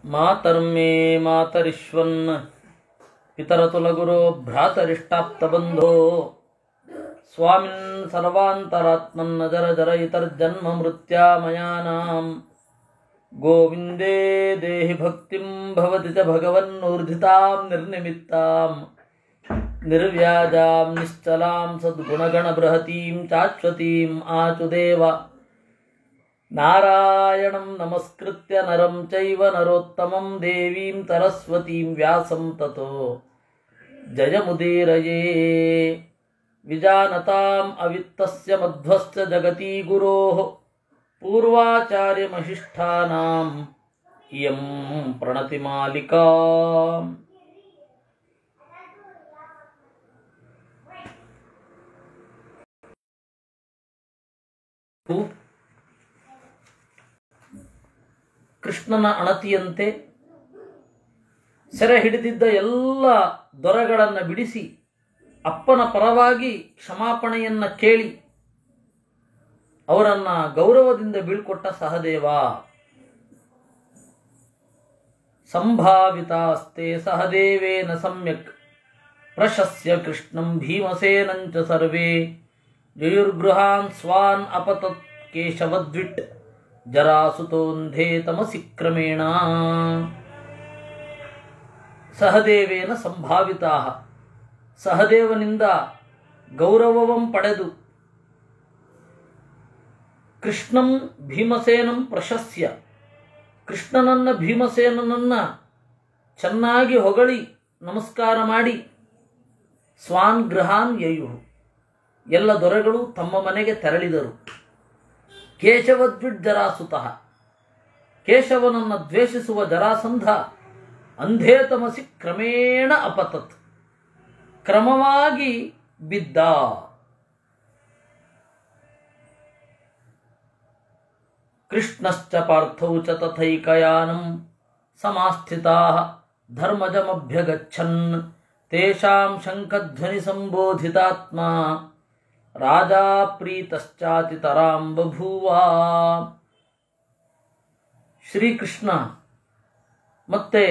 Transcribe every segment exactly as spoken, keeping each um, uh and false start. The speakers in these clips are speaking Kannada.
ಮಾತರ್ಮೇ ಮಾತರಿಶ್ವನ್ ಪಿತರತುಲಗುರೋ ಭ್ರಾತರಿಷ್ಟಾಪ್ತಬಂಧೋ ಸ್ವಾಮಿನ್ ಸರ್ವಾಂತರಾತ್ಮನ್ನ ಜರ ಜರ ಇತರ್ಜನ್ಮ ಮೃತ್ಯಾಮಯಾನಾಂ ಗೋವಿಂದೇ ದೇಹಿ ಭಕ್ತಿಂ ಭವತಿ ಚ ಭಗವನ್ನೂರ್ಧಿತಾಂ ನಿರ್ನಿಮಿತ್ತಾಂ ನಿರ್ವ್ಯಾಜಾಂ ನಿಶ್ಚಲಾಂ ಸದ್ಗುಣಗಣ ಬೃಹತೀಂ ಚಾಶ್ವತೀಂ ಆಚುದೇವ ನಾರಾಯಣಂ ನಮಸ್ಕೃತ್ಯ ನರಂ ಚೈವ ನರೋತ್ತಮಂ ದೇವೀಂ ಸರಸ್ವತೀಂ ವ್ಯಾಸಂ ತತೋ ಜಯಮುದೀರಯೇ ವಿಜಾನತಾಂ ಅವಿತ್ತಸ್ಯ ಮಧ್ವಸ್ಯ ಜಗತಿ ಗುರೋಃ ಪೂರ್ವಾಚಾರ್ಯಮಹಿಷ್ಠಾನಾಂ ಇಯಂ ಪ್ರಣತಿಮಾಲಿಕಾ. ಕೃಷ್ಣನ ಅಣತಿಯಂತೆ ಸೆರೆ ಹಿಡಿದಿದ್ದ ಎಲ್ಲ ದೊರೆಗಳನ್ನು ಬಿಡಿಸಿ ಅಪ್ಪನ ಪರವಾಗಿ ಕ್ಷಮಾಪಣೆಯನ್ನು ಕೇಳಿ ಅವರನ್ನು ಗೌರವದಿಂದ ಬೀಳ್ಕೊಟ್ಟ ಸಹದೇವ. ಸಂಭಾವಿತಾಸ್ತೆ ಸಹದೇವೇನ ಸಮ್ಯಕ್ ಪ್ರಶಸ್ಯ ಕೃಷ್ಣಂ ಭೀಮಸೇನಂಚ ಸರ್ವೇ ಜಯುರ್ಗೃಹಾನ್ ಸ್ವಾನ್ ಅಪತತ್ ಕೇಶವದ್ವಿಟ್ ಜರಾಸುತೋಂಧೇ ತಮಸಿ ಕ್ರಮೇಣ. ಸಹದೇವೇನ ಸಂಭಾವಿತಾ, ಸಹದೇವನಿಂದ ಗೌರವವಂ ಪಡೆದು ಕೃಷ್ಣಂ ಭೀಮಸೇನಂ ಪ್ರಶಸ್ಯ, ಕೃಷ್ಣನನ್ನ ಭೀಮಸೇನನನ್ನ ಚೆನ್ನಾಗಿ ಹೊಗಳಿ ನಮಸ್ಕಾರ ಮಾಡಿ ಸ್ವಾನ್ ಗೃಹಾನ್ ಯಯು, ಎಲ್ಲ ದೊರೆಗಳು ತಮ್ಮ ಮನೆಗೆ ತೆರಳಿದರು. ಕೇಶವದ್ವಿಡ್ ಜರಾಸುತಃ, ಕೇಶವನನ್ನು ದ್ವೇಷಿಸುವ ಜರಾಸಂಧ ಅಂಧೇ ತಮಸಿ ಕ್ರಮೇಣ ಅಪತತ್, ಕ್ರಮವಾಗಿ ಬಿದ್ದ. ಕೃಷ್ಣಶ್ಚ ಪಾರ್ಥೌ ಚ ತಥೈಕಯಾನಂ ಸಮಾಸ್ಥಿತಾಃ ಧರ್ಮಜಮಭ್ಯಗಚ್ಚನ್ ತೇಷಾಂ ಶಂಖಧ್ವನಿ ಸಂಬೋಧಿತಾತ್ಮಾ ರಾಜಾ ಪ್ರೀತಶ್ಚಾತಿತರಾಂ ಬಭೂವ. ಶ್ರೀಕೃಷ್ಣ ಮತ್ತೆ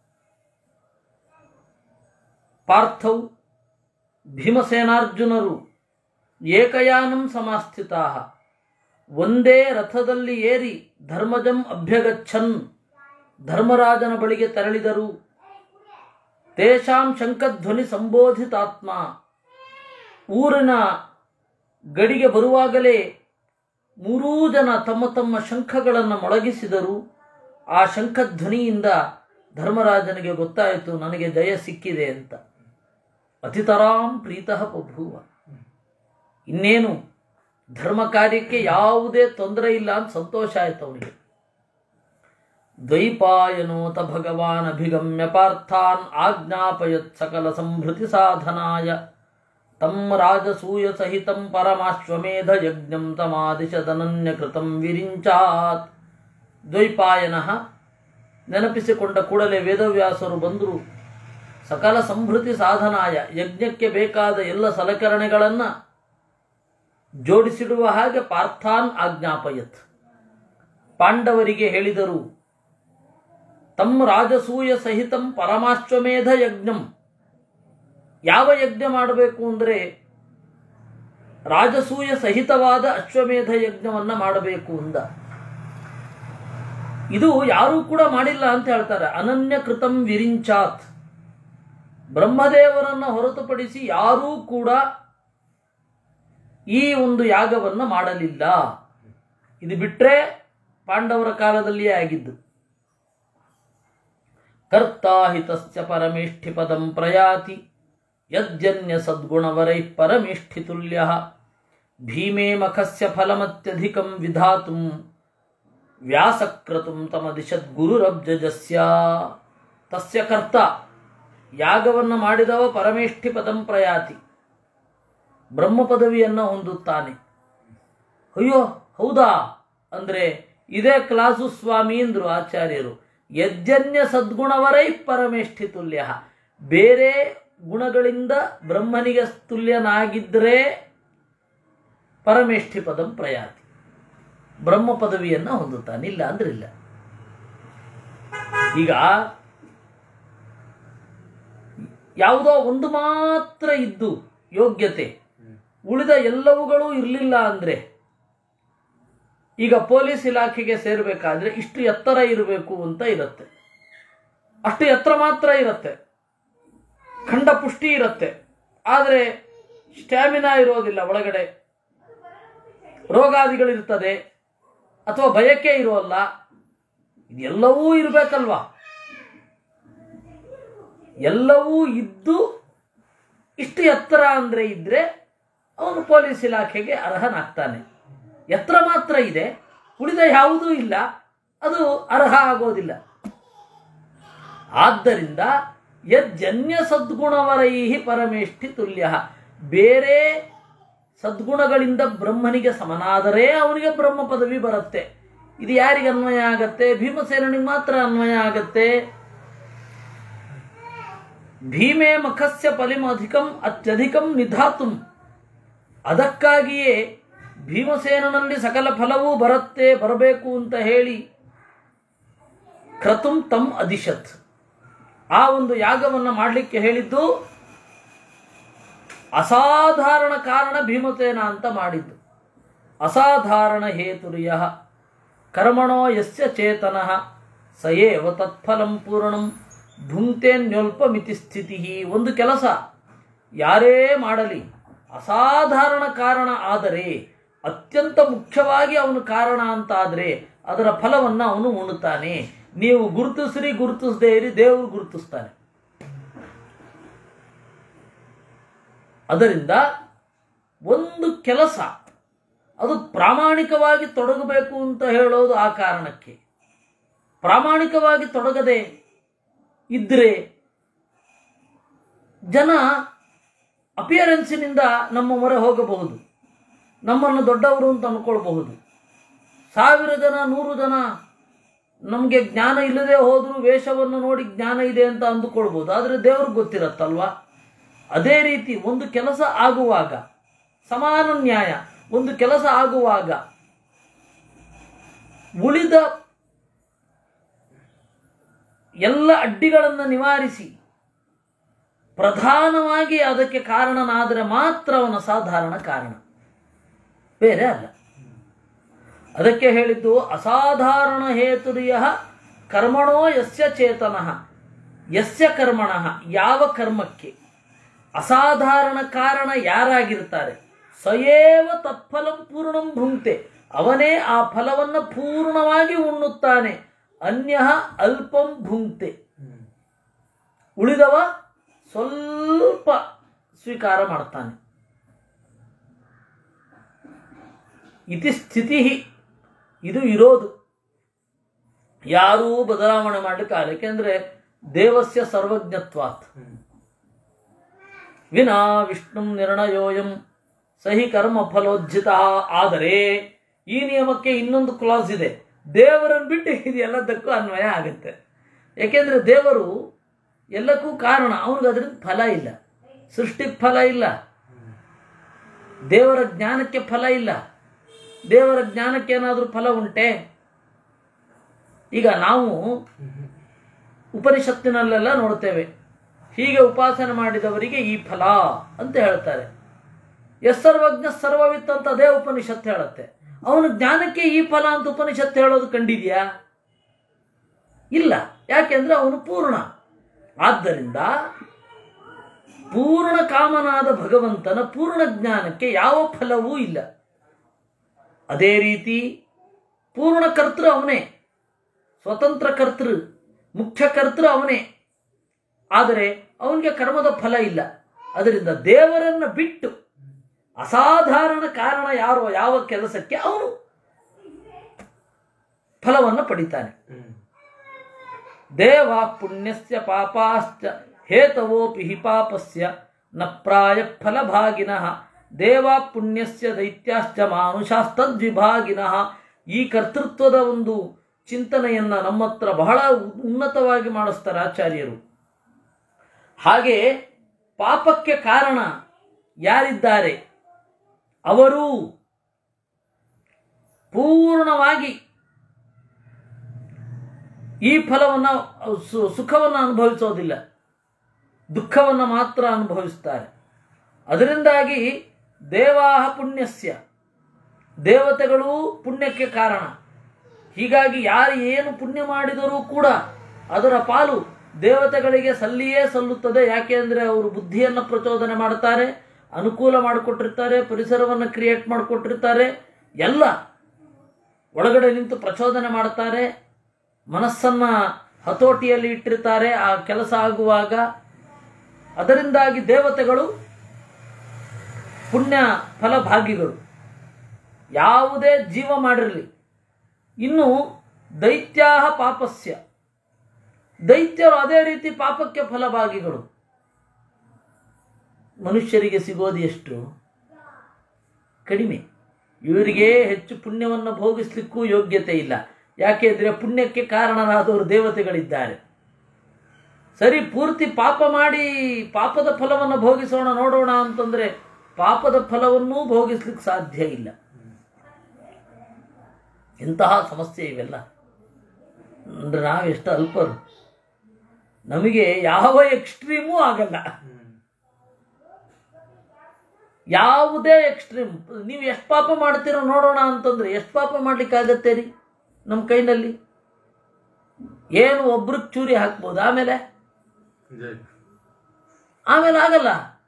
ಪಾರ್ಥೌ ಭೀಮಸೇನಾರ್ಜುನರು ಏಕಯಾನಂ ಸಮಾಸ್ಥಿತಾ, ಒಂದೇ ರಥದಲ್ಲಿ ಏರಿ ಧರ್ಮಜಂ ಅಭ್ಯಗಚ್ಚನ್, ಧರ್ಮರಾಜನ ಬಳಿಗೆ ತೆರಳಿದರು. ತೇಷಾಂ ಶಂಖಧ್ವನಿ ಸಂಬೋಧಿತಾತ್ಮ, ಊರಿನ ಗಡಿಗೆ ಬರುವಾಗಲೇ ಮೂರೂ ಜನ ತಮ್ಮ ತಮ್ಮ ಶಂಖಗಳನ್ನು ಮೊಳಗಿಸಿದರು. ಆ ಶಂಖಧ್ವನಿಯಿಂದ ಧರ್ಮರಾಜನಿಗೆ ಗೊತ್ತಾಯಿತು ನನಗೆ ಜಯ ಸಿಕ್ಕಿದೆ ಅಂತ. ಅತಿತರಾಂ ಪ್ರೀತಃ ಬಭೂವ, ಇನ್ನೇನು ಧರ್ಮ ಕಾರ್ಯಕ್ಕೆ ಯಾವುದೇ ತೊಂದರೆ ಇಲ್ಲ ಅಂತ ಸಂತೋಷ ಆಯಿತು ಅವನಿಗೆ. ದ್ವೈಪಾಯನೋತ ಭಗವಾನ್ ಅಭಿಗಮ್ಯ ಪಾರ್ಥಾನ್ ಆಜ್ಞಾಪಯತ್ ಸಕಲ ಸಂಭೃತಿ ಸಾಧನಾಯ ತಂ ರಾಜಸೂಯ ಸಹಿತಂ ಪರಮಾಶ್ವಮೇಧ ಯಜ್ಞಂ ತಮಾದಿಶದನನ್ಯ ಕೃತಂ ವಿರಿಂಚಾತ್. ದ್ವೈಪಾಯನ ನೆನಪಿಸಿಕೊಂಡ ಕೂಡಲೇ ವೇದವ್ಯಾಸರು ಬಂದರು. ಸಕಲ ಸಂಭೃತಿ ಸಾಧನಾಯ, ಯಜ್ಞಕ್ಕೆ ಬೇಕಾದ ಎಲ್ಲ ಸಲಕರಣೆಗಳನ್ನು ಜೋಡಿಸಿಡುವ ಹಾಗೆ ಪಾರ್ಥಾನ್ ಆಜ್ಞಾಪಯತ್, ಪಾಂಡವರಿಗೆ ಹೇಳಿದರು. ತಮ್ಮ ರಾಜಸೂಯ ಸಹಿತಂ ಪರಮಾಶ್ವಮೇಧ ಯಜ್ಞಂ, ಯಾವ ಯಜ್ಞ ಮಾಡಬೇಕು ಅಂದರೆ ರಾಜಸೂಯ ಸಹಿತವಾದ ಅಶ್ವಮೇಧ ಯಜ್ಞವನ್ನು ಮಾಡಬೇಕು ಅಂದ. ಇದು ಯಾರೂ ಕೂಡ ಮಾಡಿಲ್ಲ ಅಂತ ಹೇಳ್ತಾರೆ. ಅನನ್ಯ ಕೃತಂ ವಿರಿಂಚಾತ್, ಬ್ರಹ್ಮದೇವರನ್ನು ಹೊರತುಪಡಿಸಿ ಯಾರೂ ಕೂಡ ಈ ಒಂದು ಯಾಗವನ್ನು ಮಾಡಲಿಲ್ಲ. ಇದು ಬಿಟ್ಟರೆ ಪಾಂಡವರ ಕಾಲದಲ್ಲಿಯೇ ಆಗಿದ್ದು. ಕರ್ತಾಹಿತಸ್ಯ ಪರಮೇಷ್ಠಿ ಪದಂ ಪ್ರಯಾತಿ ಯಜ್ಜನ್ಯ ಸದ್ಗುಣವರೈ ಪರಮೇಷ್ಠಿ ತುಲ್ಯ ಭೀಮೇ ಮಖಸ್ಯ ಫಲಮತ್ಯಧಿಕಂ ವಿಧಾತುಂ ವ್ಯಾಸಕ್ರತುಂ ತಮದಿಶದ್ ಗುರುರಬ್ಜಜಸ್ಯ. ತಸ್ಯ ಕರ್ತ, ಯಾಗವನ್ನು ಮಾಡಿದವ ಪರಮೇಷ್ಠಿ ಪದಂ ಪ್ರಯಾತಿ, ಬ್ರಹ್ಮ ಪದವಿಯನ್ನು ಹೊಂದುತ್ತಾನೆ. ಅಯ್ಯೋ ಹೌದಾ ಅಂದರೆ ಇದೇ ಕ್ಲಾಸು ಸ್ವಾಮಿ ಎಂದರು ಆಚಾರ್ಯರು. ಯಜ್ಜನ್ಯ ಸದ್ಗುಣವರೈ ಪರಮೇಷ್ಠಿ ತುಲ್ಯ, ಬೇರೆ ಗುಣಗಳಿಂದ ಬ್ರಹ್ಮನಿಗೆ ತುಲ್ಯನಾಗಿದ್ದರೆ ಪರಮೇಷ್ಠಿ ಪದಂ ಪ್ರಯಾತಿ, ಬ್ರಹ್ಮ ಪದವಿಯನ್ನು ಹೊಂದುತ್ತಾನೆ, ಇಲ್ಲ ಅಂದ್ರೆ ಇಲ್ಲ. ಈಗ ಯಾವುದೋ ಒಂದು ಮಾತ್ರ ಇದ್ದು ಯೋಗ್ಯತೆ, ಉಳಿದ ಎಲ್ಲವುಗಳು ಇರಲಿಲ್ಲ ಅಂದರೆ, ಈಗ ಪೊಲೀಸ್ ಇಲಾಖೆಗೆ ಸೇರಬೇಕಾದ್ರೆ ಇಷ್ಟು ಎತ್ತರ ಇರಬೇಕು ಅಂತ ಇರುತ್ತೆ, ಅಷ್ಟು ಎತ್ತರ ಮಾತ್ರ ಇರುತ್ತೆ, ಖಂಡ ಪುಷ್ಟಿ ಇರುತ್ತೆ, ಆದರೆ ಸ್ಟ್ಯಾಮಿನಾ ಇರೋದಿಲ್ಲ, ಒಳಗಡೆ ರೋಗಾದಿಗಳಿರ್ತದೆ ಅಥವಾ ಬಯಕೆ ಇರೋಲ್ಲ. ಇದೆಲ್ಲವೂ ಇರಬೇಕಲ್ವಾ? ಎಲ್ಲವೂ ಇದ್ದು ಇಷ್ಟು ಎತ್ತರ ಅಂದರೆ ಇದ್ರೆ ಅವನು ಪೊಲೀಸ್ ಇಲಾಖೆಗೆ ಅರ್ಹನಾಗ್ತಾನೆ. ಎತ್ತರ ಮಾತ್ರ ಇದೆ, ಉಳಿದ ಯಾವುದೂ ಇಲ್ಲ, ಅದು ಅರ್ಹ ಆಗೋದಿಲ್ಲ. ಆದ್ದರಿಂದ ಯಜ್ಜನ್ಯ ಸದ್ಗುಣವರೈಹಿ ಪರಮೇಷ್ಠಿ ತುಲ್ಯ, ಬೇರೆ ಸದ್ಗುಣಗಳಿಂದ ಬ್ರಹ್ಮನಿಗೆ ಸಮನಾದರೆ ಅವನಿಗೆ ಬ್ರಹ್ಮ ಪದವಿ ಬರುತ್ತೆ. ಇದು ಯಾರಿಗೆ ಅನ್ವಯ ಆಗತ್ತೆ? ಭೀಮಸೇನಿಗೆ ಮಾತ್ರ ಅನ್ವಯ ಆಗತ್ತೆ. ಭೀಮೇ ಮಖಸ್ಯ ಫಲಿಂ ಅಧಿಕಂ ಅತ್ಯಧಿಕಂ ನಿಧಾತುಂ, ಅದಕ್ಕಾಗಿಯೇ ಭೀಮಸೇನಲ್ಲಿ ಸಕಲ ಫಲವೂ ಬರುತ್ತೆ, ಬರಬೇಕು ಅಂತ ಹೇಳಿ ಕ್ರತುಂ ತಂ ಅದಿಶತ್, ಆ ಒಂದು ಯಾಗವನ್ನು ಮಾಡಲಿಕ್ಕೆ ಹೇಳಿದ್ದು ಅಸಾಧಾರಣ ಕಾರಣ ಭೀಮಸೇನ ಅಂತ ಮಾಡಿದ್ದು. ಅಸಾಧಾರಣ ಹೇತುರ್ಯ ಕರ್ಮಣೋ ಯಸ್ಯ ಚೇತನಃ ಸಯೇವ ತತ್ಫಲಂ ಪೂರ್ಣಂ ಭುಂಕ್ತೇನ್ಯಲ್ಪ ಸ್ಥಿತಿ. ಒಂದು ಕೆಲಸ ಯಾರೇ ಮಾಡಲಿ ಅಸಾಧಾರಣ ಕಾರಣ ಆದರೆ, ಅತ್ಯಂತ ಮುಖ್ಯವಾಗಿ ಅವನು ಕಾರಣ ಅಂತಾದರೆ ಅದರ ಫಲವನ್ನು ಅವನು ಉಣ್ಣುತ್ತಾನೆ. ನೀವು ಗುರುತಿಸ್ರಿ ಗುರುತಿಸದೇ ಇರಿ, ದೇವರು ಗುರುತಿಸ್ತಾನೆ. ಅದರಿಂದ ಒಂದು ಕೆಲಸ ಅದು ಪ್ರಾಮಾಣಿಕವಾಗಿ ತೊಡಗಬೇಕು ಅಂತ ಹೇಳೋದು ಆ ಕಾರಣಕ್ಕೆ. ಪ್ರಾಮಾಣಿಕವಾಗಿ ತೊಡಗದೆ ಇದ್ರೆ ಜನ ಅಪಿಯರೆನ್ಸಿನಿಂದ ನಮ್ಮ ಮೊರೆ ಹೋಗಬಹುದು, ನಮ್ಮನ್ನು ದೊಡ್ಡವರು ಅಂತ ಅಂದ್ಕೊಳ್ಬಹುದು. ಸಾವಿರ ಜನ ನೂರು ಜನ ನಮಗೆ ಜ್ಞಾನ ಇಲ್ಲದೆ ಹೋದರೂ ವೇಷವನ್ನು ನೋಡಿ ಜ್ಞಾನ ಇದೆ ಅಂತ ಅಂದುಕೊಳ್ಬೋದು, ಆದರೆ ದೇವ್ರಿಗೆ ಗೊತ್ತಿರತ್ತಲ್ವಾ. ಅದೇ ರೀತಿ ಒಂದು ಕೆಲಸ ಆಗುವಾಗ ಸಮಾನ ನ್ಯಾಯ, ಒಂದು ಕೆಲಸ ಆಗುವಾಗ ಉಳಿದ ಎಲ್ಲ ಅಡ್ಡಿಗಳನ್ನು ನಿವಾರಿಸಿ ಪ್ರಧಾನವಾಗಿ ಅದಕ್ಕೆ ಕಾರಣನಾದರೆ ಮಾತ್ರ ಅವನ ಸಾಧಾರಣ ಕಾರಣ, ಬೇರೆ ಅಲ್ಲ. ಅದಕ್ಕೆ ಹೇಳಿದ್ದು ಅಸಾಧಾರಣ ಹೇತುರ್ಯ ಕರ್ಮಣೋ ಯಸ್ಯ ಚೇತನಃ, ಯಸ್ಯ ಕರ್ಮಣಃ, ಯಾವ ಕರ್ಮಕ್ಕೆ ಅಸಾಧಾರಣ ಕಾರಣ ಯಾರಾಗಿರ್ತಾರೆ, ಸಯೇವ ತತ್ಫಲಂ ಪೂರ್ಣಂ ಭುಂಕ್ತೆ, ಅವನೇ ಆ ಫಲವನ್ನು ಪೂರ್ಣವಾಗಿ ಉಣ್ಣುತ್ತಾನೆ. ಅನ್ಯ ಅಲ್ಪಂ ಭುಂಕ್ತೆ, ಉಳಿದವ ಸ್ವಲ್ಪ ಸ್ವೀಕಾರ ಮಾಡ್ತಾನೆ. ಇತಿ ಸ್ಥಿತಿ, ಇದು ಇರೋದು, ಯಾರೂ ಬದಲಾವಣೆ ಮಾಡಲಿಕ್ಕಾಗಲ್ಲ. ಯಾಕೆಂದ್ರೆ ದೇವಸ್ಯ ಸರ್ವಜ್ಞತ್ವಾತ್ ವಿನಾ ವಿಷ್ಣು ನಿರ್ಣಯೋಯಂ ಸಹಿ ಕರ್ಮ ಫಲೋಜ್ಜಿತ. ಆದರೆ ಈ ನಿಯಮಕ್ಕೆ ಇನ್ನೊಂದು ಕ್ಲಾಸ್ ಇದೆ, ದೇವರನ್ನು ಬಿಟ್ಟು ಇದು ಎಲ್ಲದಕ್ಕೂ ಅನ್ವಯ ಆಗುತ್ತೆ. ಯಾಕೆಂದ್ರೆ ದೇವರು ಎಲ್ಲಕ್ಕೂ ಕಾರಣ, ಅವ್ರಿಗೆ ಅದರಿಂದ ಫಲ ಇಲ್ಲ, ಸೃಷ್ಟಿಗೆ ಫಲ ಇಲ್ಲ, ದೇವರ ಜ್ಞಾನಕ್ಕೆ ಫಲ ಇಲ್ಲ. ದೇವರ ಜ್ಞಾನಕ್ಕೆ ಏನಾದರೂ ಫಲ ಉಂಟೆ? ಈಗ ನಾವು ಉಪನಿಷತ್ತಿನಲ್ಲೆಲ್ಲ ನೋಡ್ತೇವೆ, ಹೀಗೆ ಉಪಾಸನೆ ಮಾಡಿದವರಿಗೆ ಈ ಫಲ ಅಂತ ಹೇಳ್ತಾರೆ. ಎಸ್ ಸರ್ವಜ್ಞ ಸರ್ವವಿತ್ ಅಂತ ಅದೇ ಉಪನಿಷತ್ತು ಹೇಳುತ್ತೆ. ಅವನ ಜ್ಞಾನಕ್ಕೆ ಈ ಫಲ ಅಂತ ಉಪನಿಷತ್ತು ಹೇಳೋದು ಕಂಡಿದ್ಯಾ? ಇಲ್ಲ. ಯಾಕೆಂದ್ರೆ ಅವನು ಪೂರ್ಣ. ಆದ್ದರಿಂದ ಪೂರ್ಣ ಕಾಮನಾದ ಭಗವಂತನ ಪೂರ್ಣ ಜ್ಞಾನಕ್ಕೆ ಯಾವ ಫಲವೂ ಇಲ್ಲ. ಅದೇ ರೀತಿ ಪೂರ್ಣ ಕರ್ತೃ ಅವನೇ, ಸ್ವತಂತ್ರ ಕರ್ತೃ, ಮುಖ್ಯ ಕರ್ತೃ ಅವನೇ. ಆದರೆ ಅವನಿಗೆ ಕರ್ಮದ ಫಲ ಇಲ್ಲ. ಅದರಿಂದ ದೇವರನ್ನು ಬಿಟ್ಟು ಅಸಾಧಾರಣ ಕಾರಣ ಯಾರೋ ಯಾವ ಕೆಲಸಕ್ಕೆ ಅವನು ಫಲವನ್ನು ಪಡಿತಾನೆ. ದೇವ ಪುಣ್ಯಸ್ಯ ಪಾಪಾಶ್ಚ ಹೇತವೋಪಿ ಹಿ ಪಾಪಸ್ಯ ನ ಪ್ರಾಯ ಫಲಭಾಗಿನಃ ದೇವ ಪುಣ್ಯಸ್ಯ ದೈತ್ಯಾಶ್ಚ ಮಾನುಷಾಸ್ತದ್ವಿಭಾಗಿನಃ. ಈ ಕರ್ತೃತ್ವದ ಒಂದು ಚಿಂತನೆಯನ್ನ ನಮ್ಮ ಹತ್ರ ಬಹಳ ಉನ್ನತವಾಗಿ ಮಾಡಿಸ್ತಾರೆ ಆಚಾರ್ಯರು. ಹಾಗೆ ಪಾಪಕ್ಕೆ ಕಾರಣ ಯಾರಿದ್ದಾರೆ ಅವರು ಪೂರ್ಣವಾಗಿ ಈ ಫಲವನ್ನು ಸುಖವನ್ನು ಅನುಭವಿಸೋದಿಲ್ಲ, ದುಃಖವನ್ನು ಮಾತ್ರ ಅನುಭವಿಸ್ತಾರೆ. ಅದರಿಂದಾಗಿ ದೇವಾಹ ಪುಣ್ಯಸ್ಯ, ದೇವತೆಗಳು ಪುಣ್ಯಕ್ಕೆ ಕಾರಣ. ಹೀಗಾಗಿ ಯಾರು ಏನು ಪುಣ್ಯ ಮಾಡಿದರೂ ಕೂಡ ಅದರ ಪಾಲು ದೇವತೆಗಳಿಗೆ ಸಲ್ಲಿಯೇ ಸಲ್ಲುತ್ತದೆ. ಯಾಕೆ ಅಂದರೆ ಅವರು ಬುದ್ಧಿಯನ್ನು ಪ್ರಚೋದನೆ ಮಾಡ್ತಾರೆ, ಅನುಕೂಲ ಮಾಡಿಕೊಟ್ಟಿರ್ತಾರೆ, ಪರಿಸರವನ್ನು ಕ್ರಿಯೇಟ್ ಮಾಡಿಕೊಟ್ಟಿರ್ತಾರೆ, ಎಲ್ಲ ಒಳಗಡೆ ನಿಂತು ಪ್ರಚೋದನೆ ಮಾಡ್ತಾರೆ, ಮನಸ್ಸನ್ನು ಹತೋಟಿಯಲ್ಲಿ ಇಟ್ಟಿರ್ತಾರೆ ಆ ಕೆಲಸ ಆಗುವಾಗ. ಅದರಿಂದಾಗಿ ದೇವತೆಗಳು ಪುಣ್ಯ ಫಲಭಾಗಿಗಳು, ಯಾವುದೇ ಜೀವ ಮಾಡಿರಲಿ. ಇನ್ನು ದೈತ್ಯಾಹ ಪಾಪಸ್ಯ, ದೈತ್ಯರು ಅದೇ ರೀತಿ ಪಾಪಕ್ಕೆ ಫಲಭಾಗಿಗಳು. ಮನುಷ್ಯರಿಗೆ ಸಿಗೋದು ಎಷ್ಟು? ಕಡಿಮೆ. ಇವರಿಗೆ ಹೆಚ್ಚು ಪುಣ್ಯವನ್ನು ಭೋಗಿಸ್ಲಿಕ್ಕೂ ಯೋಗ್ಯತೆ ಇಲ್ಲ. ಯಾಕೆಂದರೆ ಪುಣ್ಯಕ್ಕೆ ಕಾರಣರಾದವರು ದೇವತೆಗಳಿದ್ದಾರೆ. ಸರಿ, ಪೂರ್ತಿ ಪಾಪ ಮಾಡಿ ಪಾಪದ ಫಲವನ್ನು ಭೋಗಿಸೋಣ ನೋಡೋಣ ಅಂತಂದರೆ ಪಾಪದ ಫಲವನ್ನೂ ಭೋಗಿಸ್ಲಿಕ್ಕೆ ಸಾಧ್ಯ ಇಲ್ಲ. ಇಂತಹ ಸಮಸ್ಯೆ ಇವೆಲ್ಲ. ಅಂದರೆ ನಾವೆಷ್ಟು ಅಲ್ಪರು, ನಮಗೆ ಯಾವ ಎಕ್ಸ್ಟ್ರೀಮೂ ಆಗಲ್ಲ. ಯಾವುದೇ ಎಕ್ಸ್ಟ್ರೀಮ್, ನೀವು ಎಷ್ಟು ಪಾಪ ಮಾಡ್ತೀರೋ ನೋಡೋಣ ಅಂತಂದ್ರೆ ಎಷ್ಟು ಪಾಪ ಮಾಡ್ಲಿಕ್ಕಾಗತ್ತೆ ರೀ ನಮ್ಮ ಕೈನಲ್ಲಿ? ಏನು ಒಬ್ರಿಗೆ ಚೂರಿ ಹಾಕ್ಬೋದು, ಆಮೇಲೆ ಆಮೇಲೆ ಆಗಲ್ಲ.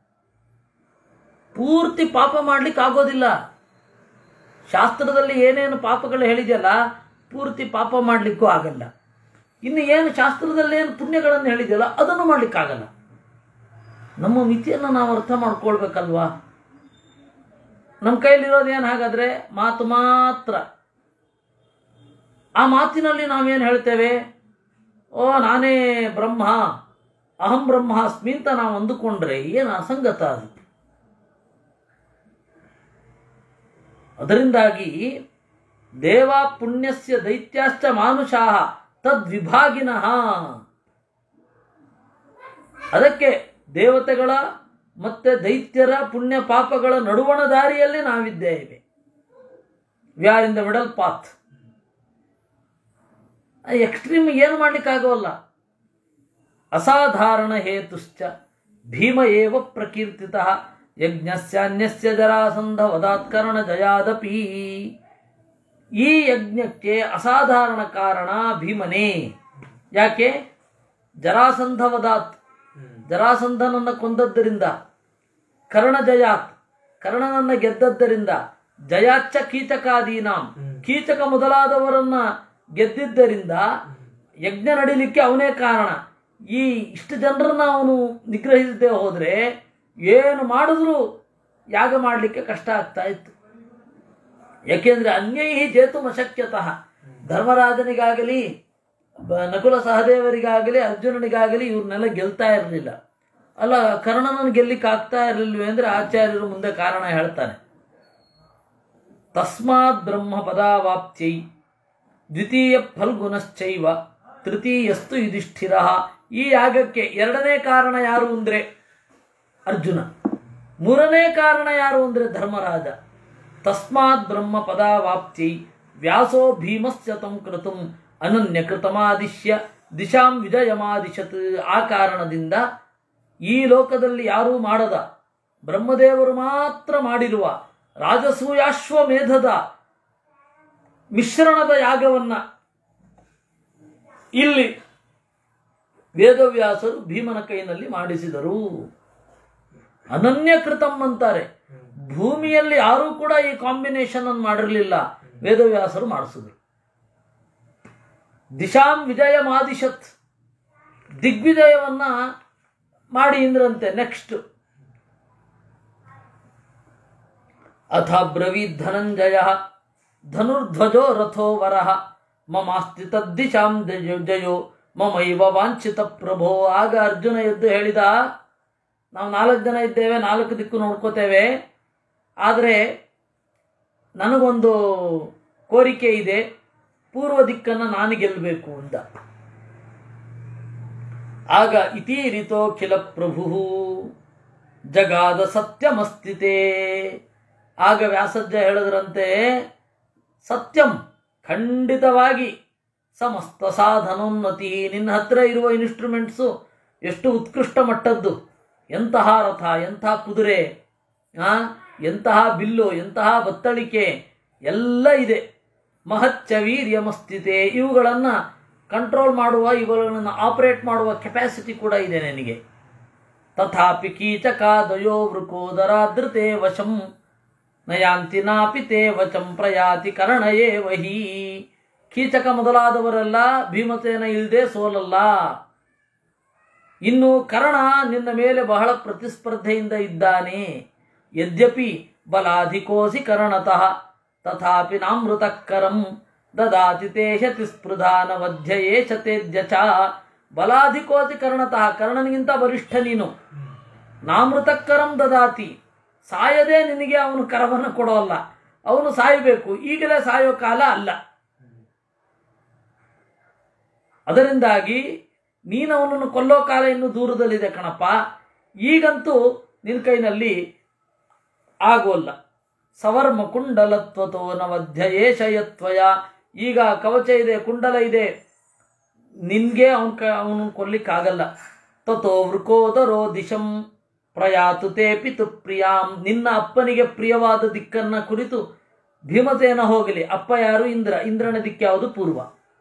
ಪೂರ್ತಿ ಪಾಪ ಮಾಡ್ಲಿಕ್ಕೆ ಆಗೋದಿಲ್ಲ. ಶಾಸ್ತ್ರದಲ್ಲಿ ಏನೇನು ಪಾಪಗಳು ಹೇಳಿದೆಯಲ್ಲ, ಪೂರ್ತಿ ಪಾಪ ಮಾಡಲಿಕ್ಕೂ ಆಗಲ್ಲ. ಇನ್ನು ಏನು ಶಾಸ್ತ್ರದಲ್ಲಿ ಏನು ಪುಣ್ಯಗಳನ್ನು ಹೇಳಿದೆಯಲ್ಲ, ಅದನ್ನು ಮಾಡಲಿಕ್ಕಾಗಲ್ಲ. ನಮ್ಮ ಮಿತಿಯನ್ನು ನಾವು ಅರ್ಥ ಮಾಡ್ಕೊಳ್ಬೇಕಲ್ವಾ? ನಮ್ಮ ಕೈಲಿರೋದು ಏನು? ಹಾಗಾದರೆ ಮಾತು ಮಾತ್ರ. ಆ ಮಾತಿನಲ್ಲಿ ನಾವೇನು ಹೇಳ್ತೇವೆ? ಓ ನಾನೇ ಬ್ರಹ್ಮ, ಅಹಂ ಬ್ರಹ್ಮಾಸ್ಮಿ ಅಂತ ನಾವು ಅಂದುಕೊಂಡ್ರೆ ಏನು ಅಸಂಗತ ಅದು. ಅದರಿಂದಾಗಿ ದೇವ ಪುಣ್ಯಸ್ಯ ದೈತ್ಯಾಶ್ಚ ಮಾನುಷಾಹ ತದ್ವಿಭಾಗಿನಃ. ಅದಕ್ಕೆ ದೇವತೆಗಳ ಮತ್ತೆ ದೈತ್ಯರ ಪುಣ್ಯ ಪಾಪಗಳ ನಡುವಣ ದಾರಿಯಲ್ಲಿ ನಾವಿದ್ದೇವೆ. We are in the middle path. Extreme ಏನು ಮಾಡ್ಲಿಕ್ಕಾಗೋಲ್ಲ. ಅಸಾಧಾರಣ ಹೇತುಶ್ಚ ಭೀಮ ಏವ ಪ್ರಕೀರ್ತಿತಃ ಯಜ್ಞಸ್ಯಾನ್ಯಸ್ಯ ಜರಾಸಂಧ ವದಾತ್ಕರಣ ಜಯಾದಪಿ. ಈ ಯಜ್ಞಕ್ಕೆ ಅಸಾಧಾರಣ ಕಾರಣ ಭೀಮನೇ. ಯಾಕೆ? ಜರಾಸಂಧ ವದಾತ್, ಜರಾಸಂಧನನ್ನು ಕೊಂದದ್ದರಿಂದ, ಕರ್ಣ ಜಯಾತ್, ಕರ್ಣನನ್ನು ಗೆದ್ದದ್ದರಿಂದ, ಜಯಾಚ್ಚ ಕೀಚಕಾದೀನಾಂ, ಕೀಚಕ ಮೊದಲಾದವರನ್ನ ಗೆದ್ದಿದ್ದರಿಂದ ಯಜ್ಞ ನಡೀಲಿಕ್ಕೆ ಅವನೇ ಕಾರಣ. ಈ ಇಷ್ಟು ಜನರನ್ನ ಅವನು ನಿಗ್ರಹಿಸದೆ ಹೋದರೆ ಏನು ಮಾಡಿದ್ರೂ ಯಾಗ ಮಾಡಲಿಕ್ಕೆ ಕಷ್ಟ ಆಗ್ತಾ ಇತ್ತು. ಯಾಕೆಂದ್ರೆ ಅನ್ಯೈ ಜೇತು ಅಶಕ್ಯತಃ. ಧರ್ಮರಾಜನಿಗಾಗಲಿ ನಕುಲ ಸಹದೇವರಿಗಾಗಲಿ ಅರ್ಜುನನಿಗಾಗಲಿ ಇವ್ರನ್ನೆಲ್ಲ ಗೆಲ್ತಾ ಇರಲಿಲ್ಲ. ಅಲ್ಲ, ಕರ್ಣನನ್ನು ಗೆಲ್ಲಿಕ್ಕೆ ಆಗ್ತಾ ಇರಲಿಲ್ವೇ ಅಂದರೆ ಆಚಾರ್ಯರು ಮುಂದೆ ಕಾರಣ ಹೇಳ್ತಾರೆ. ತಸ್ಮಾತ್ ಬ್ರಹ್ಮ ಪದಾವಾಪ್ತ್ಯೈ ದ್ವಿತೀಯ ಫಲ್ಗುಣಶ್ಚೈವ ತೃತೀಯಸ್ತು ಯುಧಿಷ್ಠಿರ. ಈ ಯಾಗಕ್ಕೆ ಎರಡನೇ ಕಾರಣ ಯಾರು ಅಂದರೆ ಅರ್ಜುನ, ಮೂರನೇ ಕಾರಣ ಯಾರು ಅಂದರೆ ಧರ್ಮರಾಜ. ತಸ್ಮಾತ್ ಬ್ರಹ್ಮ ಪದಾವಾಪ್ತ್ಯೈ ವ್ಯಾಸೋ ಭೀಮಸ್ಯ ತಂ ಕೃತಂ ಅನನ್ಯ ಕೃತಮಾದಿಶ್ಯ ದಿಶಾಂ ವಿಜಯಮಾದಿಶತ್. ಆ ಕಾರಣದಿಂದ ಈ ಲೋಕದಲ್ಲಿ ಯಾರೂ ಮಾಡದ, ಬ್ರಹ್ಮದೇವರು ಮಾತ್ರ ಮಾಡಿರುವ ರಾಜಸೂಯಾಶ್ವಮೇಧದ ಮಿಶ್ರಣದ ಯಾಗವನ್ನ ಇಲ್ಲಿ ವೇದವ್ಯಾಸರು ಭೀಮನ ಕೈನಲ್ಲಿ ಮಾಡಿಸಿದರು. ಅನನ್ಯಕೃತಂ ಅಂತಾರೆ. ಭೂಮಿಯಲ್ಲಿ ಯಾರೂ ಕೂಡ ಈ ಕಾಂಬಿನೇಷನ್ ಅನ್ನು ಮಾಡಿರಲಿಲ್ಲ, ವೇದವ್ಯಾಸರು ಮಾಡಿಸಿದ್ರು. ದಿಶಾಂ ವಿಜಯ ಮಾದಿಶತ್, ದಿಗ್ವಿಜಯವನ್ನ ಮಾಡಿ ಇಂದ್ರಂತೆ. ನೆಕ್ಸ್ಟ್ ಅಥ ಬ್ರವೀದ್ ಧನಂಜಯ ಧನುರ್ಧ್ವಜೋ ರಥೋ ವರಹ ಮಮಾಸ್ತಿ ತದ್ದಿಶಾಂ ಜಯೋ ಮಮೈವ ವಾಂಛಿತ ಪ್ರಭೋ. ಆಗ ಅರ್ಜುನ ಎದ್ದು ಹೇಳಿದ, ನಾವು ನಾಲ್ಕು ಜನ ಇದ್ದೇವೆ, ನಾಲ್ಕು ದಿಕ್ಕು ನೋಡ್ಕೋತೇವೆ, ಆದರೆ ನನಗೊಂದು ಕೋರಿಕೆ ಇದೆ, ಪೂರ್ವ ದಿಕ್ಕನ್ನು ನಾನು ಗೆಲ್ಲಬೇಕು ಅಂತ. ಆಗ ಇತೀರಿತೋ ಖಿಲ ಪ್ರಭು ಜಗಾದ ಸತ್ಯಮಸ್ತಿತೆ. ಆಗ ವ್ಯಾಸಜ್ಜ ಹೇಳಿದ್ರಂತೆ, ಸತ್ಯಂ, ಖಂಡಿತವಾಗಿ ಸಮಸ್ತ ಸಾಧನೋನ್ನತಿ. ನಿನ್ನ ಹತ್ರ ಇರುವ ಇನ್ಸ್ಟ್ರೂಮೆಂಟ್ಸು ಎಷ್ಟು ಉತ್ಕೃಷ್ಟ ಮಟ್ಟದ್ದು. ಎಂತಹ ರಥ, ಎಂತಹ ಕುದುರೆ, ಎಂತಹ ಬಿಲ್ಲು, ಎಂತಹ ಬತ್ತಳಿಕೆ ಎಲ್ಲ ಇದೆ. ಮಹಚ್ಚ ವೀರ್ಯಮಸ್ಥಿತೆ, ಇವುಗಳನ್ನು ಕಂಟ್ರೋಲ್ ಮಾಡುವ, ಇವುಗಳನ್ನು ಆಪರೇಟ್ ಮಾಡುವ ಕೆಪಾಸಿಟಿ ಕೂಡ ಇದೆ ನನಗೆ. ತಥಾಪಿ ಕೀಚಕಾದಯೋ ವೃಕೋದರಾದೃತೆ ವಶಂ ನಯಾಂತಿ ನಾಪಿತೆ ವಚಂ ಪ್ರಯಾತಿ ಕರ್ಣಯೇ ವಹಿ. ಕೀಚಕ ಮೊದಲಾದವರೆಲ್ಲ ಭೀಮಸೇನ ಇಲ್ಲದೆ ಸೋಲಲ್ಲ. ಇನ್ನು ಕರ್ಣ ನಿನ್ನ ಮೇಲೆ ಬಹಳ ಪ್ರತಿಸ್ಪರ್ಧೆಯಿಂದ ಇದ್ದಾನೆ. ಯದ್ಯಪಿ ಬಲಾಧಿಕೋಸಿ ಕರ್ಣತಃ ತಥಾಪಿ ನಾಮೃತಕ್ಕರಂ ದದಾತಿ ತೇಷತಿ ಸ್ಪೃಧಾನ ವಧ್ಯಯೇಷ ತೇಜ್ಯಚ. ಬಲಾಧಿಕೋಸಿ ಕರ್ಣತಃ, ಕರ್ಣನಿಗಿಂತ ವರಿಷ್ಠ ನೀನು. ನಾಮೃತಕ್ಕರಂ ದದಾತಿ, ಸಾಯದೆ ನಿನಗೆ ಅವನು ಕರವನ್ನು ಕೊಡೋಲ್ಲ. ಅವನು ಸಾಯಬೇಕು, ಈಗಲೇ ಸಾಯೋ ಕಾಲ ಅಲ್ಲ. ಅದರಿಂದಾಗಿ ನೀನು ಅವನನ್ನು ಕೊಲ್ಲೋ ಕಾಲ ಇನ್ನು ದೂರದಲ್ಲಿದೆ ಕಣಪ್ಪ. ಈಗಂತೂ ನಿನ್ನ ಕೈನಲ್ಲಿ ಆಗೋಲ್ಲ. ಸವರ್ಮ ಕುಂಡಲತ್ವತೋ ನವಧ್ಯಯೇಷಯತ್ವಯ. ಈಗ ಕವಚ ಇದೆ, ಕುಂಡಲ ಇದೆ, ನಿನ್ಗೆ ಅವನ ಕ ಅವನು ಕೊಲ್ಲಿಕ್ಕಾಗಲ್ಲ. ತಥೋ ವೃಕೋದರೋ ದಿಶಂ ಪ್ರಯಾತು ತೇ ಪಿತು ಪ್ರಿಯಾಂ. ನಿನ್ನ ಅಪ್ಪನಿಗೆ ಪ್ರಿಯವಾದ ದಿಕ್ಕನ್ನ ಕುರಿತು ಭೀಮಸೇನ ಹೋಗಲಿ. ಅಪ್ಪ ಯಾರು? ಇಂದ್ರ. ಇಂದ್ರನ ದಿಕ್ಕು ಯಾವುದು? ಪೂರ್ವ.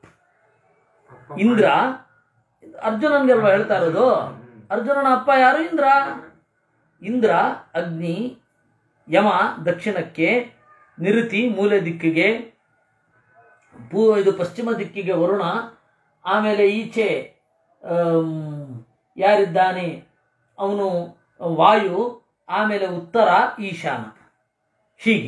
ಇಂದ್ರ ಅರ್ಜುನನ್ಗೆಲ್ವ ಹೇಳ್ತಾ ಇರೋದು? ಅರ್ಜುನನ ಅಪ್ಪ ಯಾರು? ಇಂದ್ರ. ಇಂದ್ರ ಅಗ್ನಿ, ಯಮ ದಕ್ಷಿಣಕ್ಕೆ, ನಿರುತಿ ಮೂಲೆ ದಿಕ್ಕಿಗೆ, ಪೂ ಇದು ಪಶ್ಚಿಮ ದಿಕ್ಕಿಗೆ ವರುಣ, ಆಮೇಲೆ ಈಚೆ ಯಾರಿದ್ದಾನೆ ಅವನು ವಾಯು, ಆಮೇಲೆ ಉತ್ತರ ಈಶಾನ. ಹೀಗೆ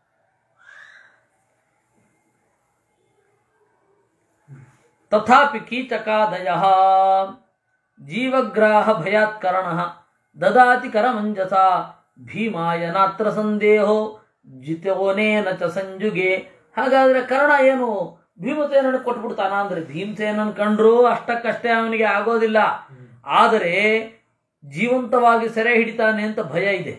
ತಥಾಪಿ ಕೀಚಕಾದಯ ಜೀವಗ್ರಾಹ ಭಯಾತ್ಕರಣ ದದಾತಿ ಕರಮಂಜಸ ಭೀಮಾಯ ನಾತ್ರ ಸಂದೇಹೋ ಜಿತೋನೇನ ಚ ಸಂಜುಗೆ. ಹಾಗಾದ್ರೆ ಕರ್ಣ ಏನು ಭೀಮಸೇನನ ಕೊಟ್ಬಿಡ್ತಾನ ಅಂದ್ರೆ, ಭೀಮಸೇನನ್ ಕಂಡ್ರು ಅಷ್ಟಕ್ಕಷ್ಟೇ ಅವನಿಗೆ ಆಗೋದಿಲ್ಲ. ಆದರೆ ಜೀವಂತವಾಗಿ ಸೆರೆ ಹಿಡಿತಾನೆ ಅಂತ ಭಯ ಇದೆ.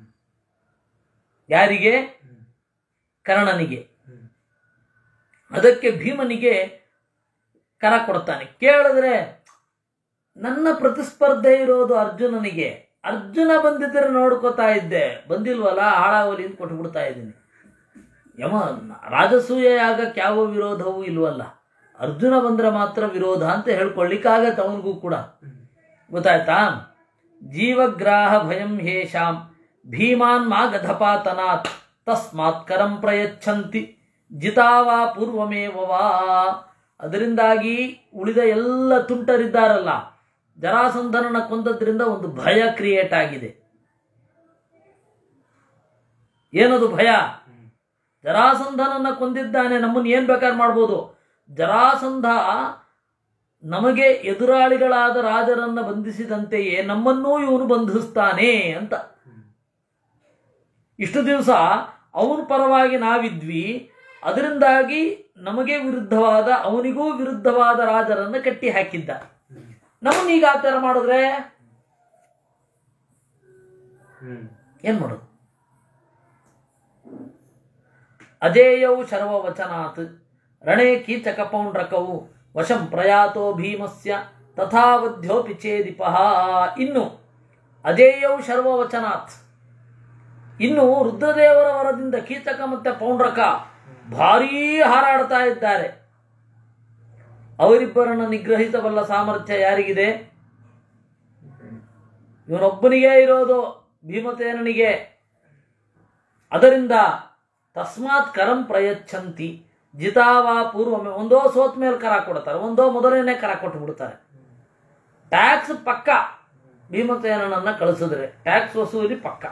ಯಾರಿಗೆ? ಕರ್ಣನಿಗೆ. ಅದಕ್ಕೆ ಭೀಮನಿಗೆ ಕರ ಕೊಡ್ತಾನೆ. ಕೇಳಿದ್ರೆ ನನ್ನ ಪ್ರತಿಸ್ಪರ್ಧೆ ಇರೋದು ಅರ್ಜುನನಿಗೆ. ಅರ್ಜುನ ಬಂದಿದ್ದರೆ ನೋಡ್ಕೋತಾ ಇದ್ದೆ, ಬಂದಿಲ್ವಲ್ಲ ಹಾಳಾವಲಿ ಅಂತ ಕೊಟ್ಬಿಡ್ತಾ ಇದ್ದೀನಿ. ಯಮ ರಾಜಸೂಯ ಯಾಗಕ್ಕೆ ಯಾವ ವಿರೋಧವೂ ಇಲ್ವಲ್ಲ, ಅರ್ಜುನ ಬಂದ್ರೆ ಮಾತ್ರ ವಿರೋಧ ಅಂತ ಹೇಳ್ಕೊಳ್ಳಿಕ್ಕಾಗತ್ತೆ ಅವನಿಗೂ ಕೂಡ. ಗೊತ್ತಾಯ್ತಾ? ಜೀವಗ್ರಾಹ ಭಯಂ ಹೇಷಾಂ ಭೀಮಾನ್ ಮಾ ಗಧಪಾತನಾತ್ ತಸ್ಮಾತ್ ಕರಂ ಪ್ರಯಚ್ಛಂತಿ ಜಿತಾವಾ ಪೂರ್ವಮೇವವಾ. ಅದರಿಂದಾಗಿ ಉಳಿದ ಎಲ್ಲ ತುಂಟರಿದ್ದಾರಲ್ಲ, ಜರಾಸಂಧನನ್ನ ಕೊಂದದ್ರಿಂದ ಒಂದು ಭಯ ಕ್ರಿಯೇಟ್ ಆಗಿದೆ. ಏನದು ಭಯ? ಜರಾಸಂಧನನ್ನ ಕೊಂದಿದ್ದಾನೆ, ನಮ್ಮನ್ನು ಏನ್ ಬೇಕಾದ್ರೆ ಮಾಡ್ಬೋದು. ಜರಾಸಂಧ ನಮಗೆ ಎದುರಾಳಿಗಳಾದ ರಾಜರನ್ನ ಬಂಧಿಸಿದಂತೆಯೇ ನಮ್ಮನ್ನೂ ಇವನು ಬಂಧಿಸ್ತಾನೆ ಅಂತ. ಇಷ್ಟು ದಿವಸ ಅವನ ಪರವಾಗಿ ನಾವಿದ್ವಿ, ಅದರಿಂದಾಗಿ ನಮಗೆ ವಿರುದ್ಧವಾದ, ಅವನಿಗೂ ವಿರುದ್ಧವಾದ ರಾಜರನ್ನ ಕಟ್ಟಿ ಹಾಕಿದ್ದ. ನಮ್ಮನ್ನೀಗ ಆ ಥರ ಮಾಡಿದ್ರೆ ಏನ್ ಮಾಡೋದು? ಅಜೇಯೌ ಶರ್ವವಚನಾತ್ ರಣೇ ಕೀಚಕ ಪೌಂಡ್ರಕವು ವಶಂ ಪ್ರಯಾತೋ ಭೀಮಸ್ಯ ತಥಾವಧ್ಯೋಪಿ ಚೇದಿಪಃ. ಇನ್ನು ಅಜೇಯೌ ಶರ್ವವಚನಾತ್, ಇನ್ನು ರುದ್ರದೇವರ ವರದಿಂದ ಕೀಚಕ ಮತ್ತೆ ಪೌಂಡ್ರಕ ಭಾರೀ ಹಾರಾಡ್ತಾ ಇದ್ದಾರೆ. ಅವರಿಬ್ಬರನ್ನು ನಿಗ್ರಹಿಸಬಲ್ಲ ಸಾಮರ್ಥ್ಯ ಯಾರಿಗಿದೆ? ಇವನೊಬ್ಬನಿಗೆ ಇರೋದು, ಭೀಮಸೇನನಿಗೆ. ಅದರಿಂದ ತಸ್ಮಾತ್ ಕರಂ ಪ್ರಯಚ್ಛಂತಿ ಜಿತಾವಾ ಪೂರ್ವಮೆ. ಒಂದೋ ಸೋತ್ ಮೇಲೆ ಕರ ಕೊಡ್ತಾರೆ, ಒಂದೋ ಮೊದಲನೇ ಕರ ಕೊಟ್ಟು ಬಿಡ್ತಾರೆ. ಟ್ಯಾಕ್ಸ್ ಪಕ್ಕ. ಭೀಮಸೇನನನ್ನ ಕಳಿಸಿದ್ರೆ ಟ್ಯಾಕ್ಸ್ ವಸೂಲಿ ಪಕ್ಕ.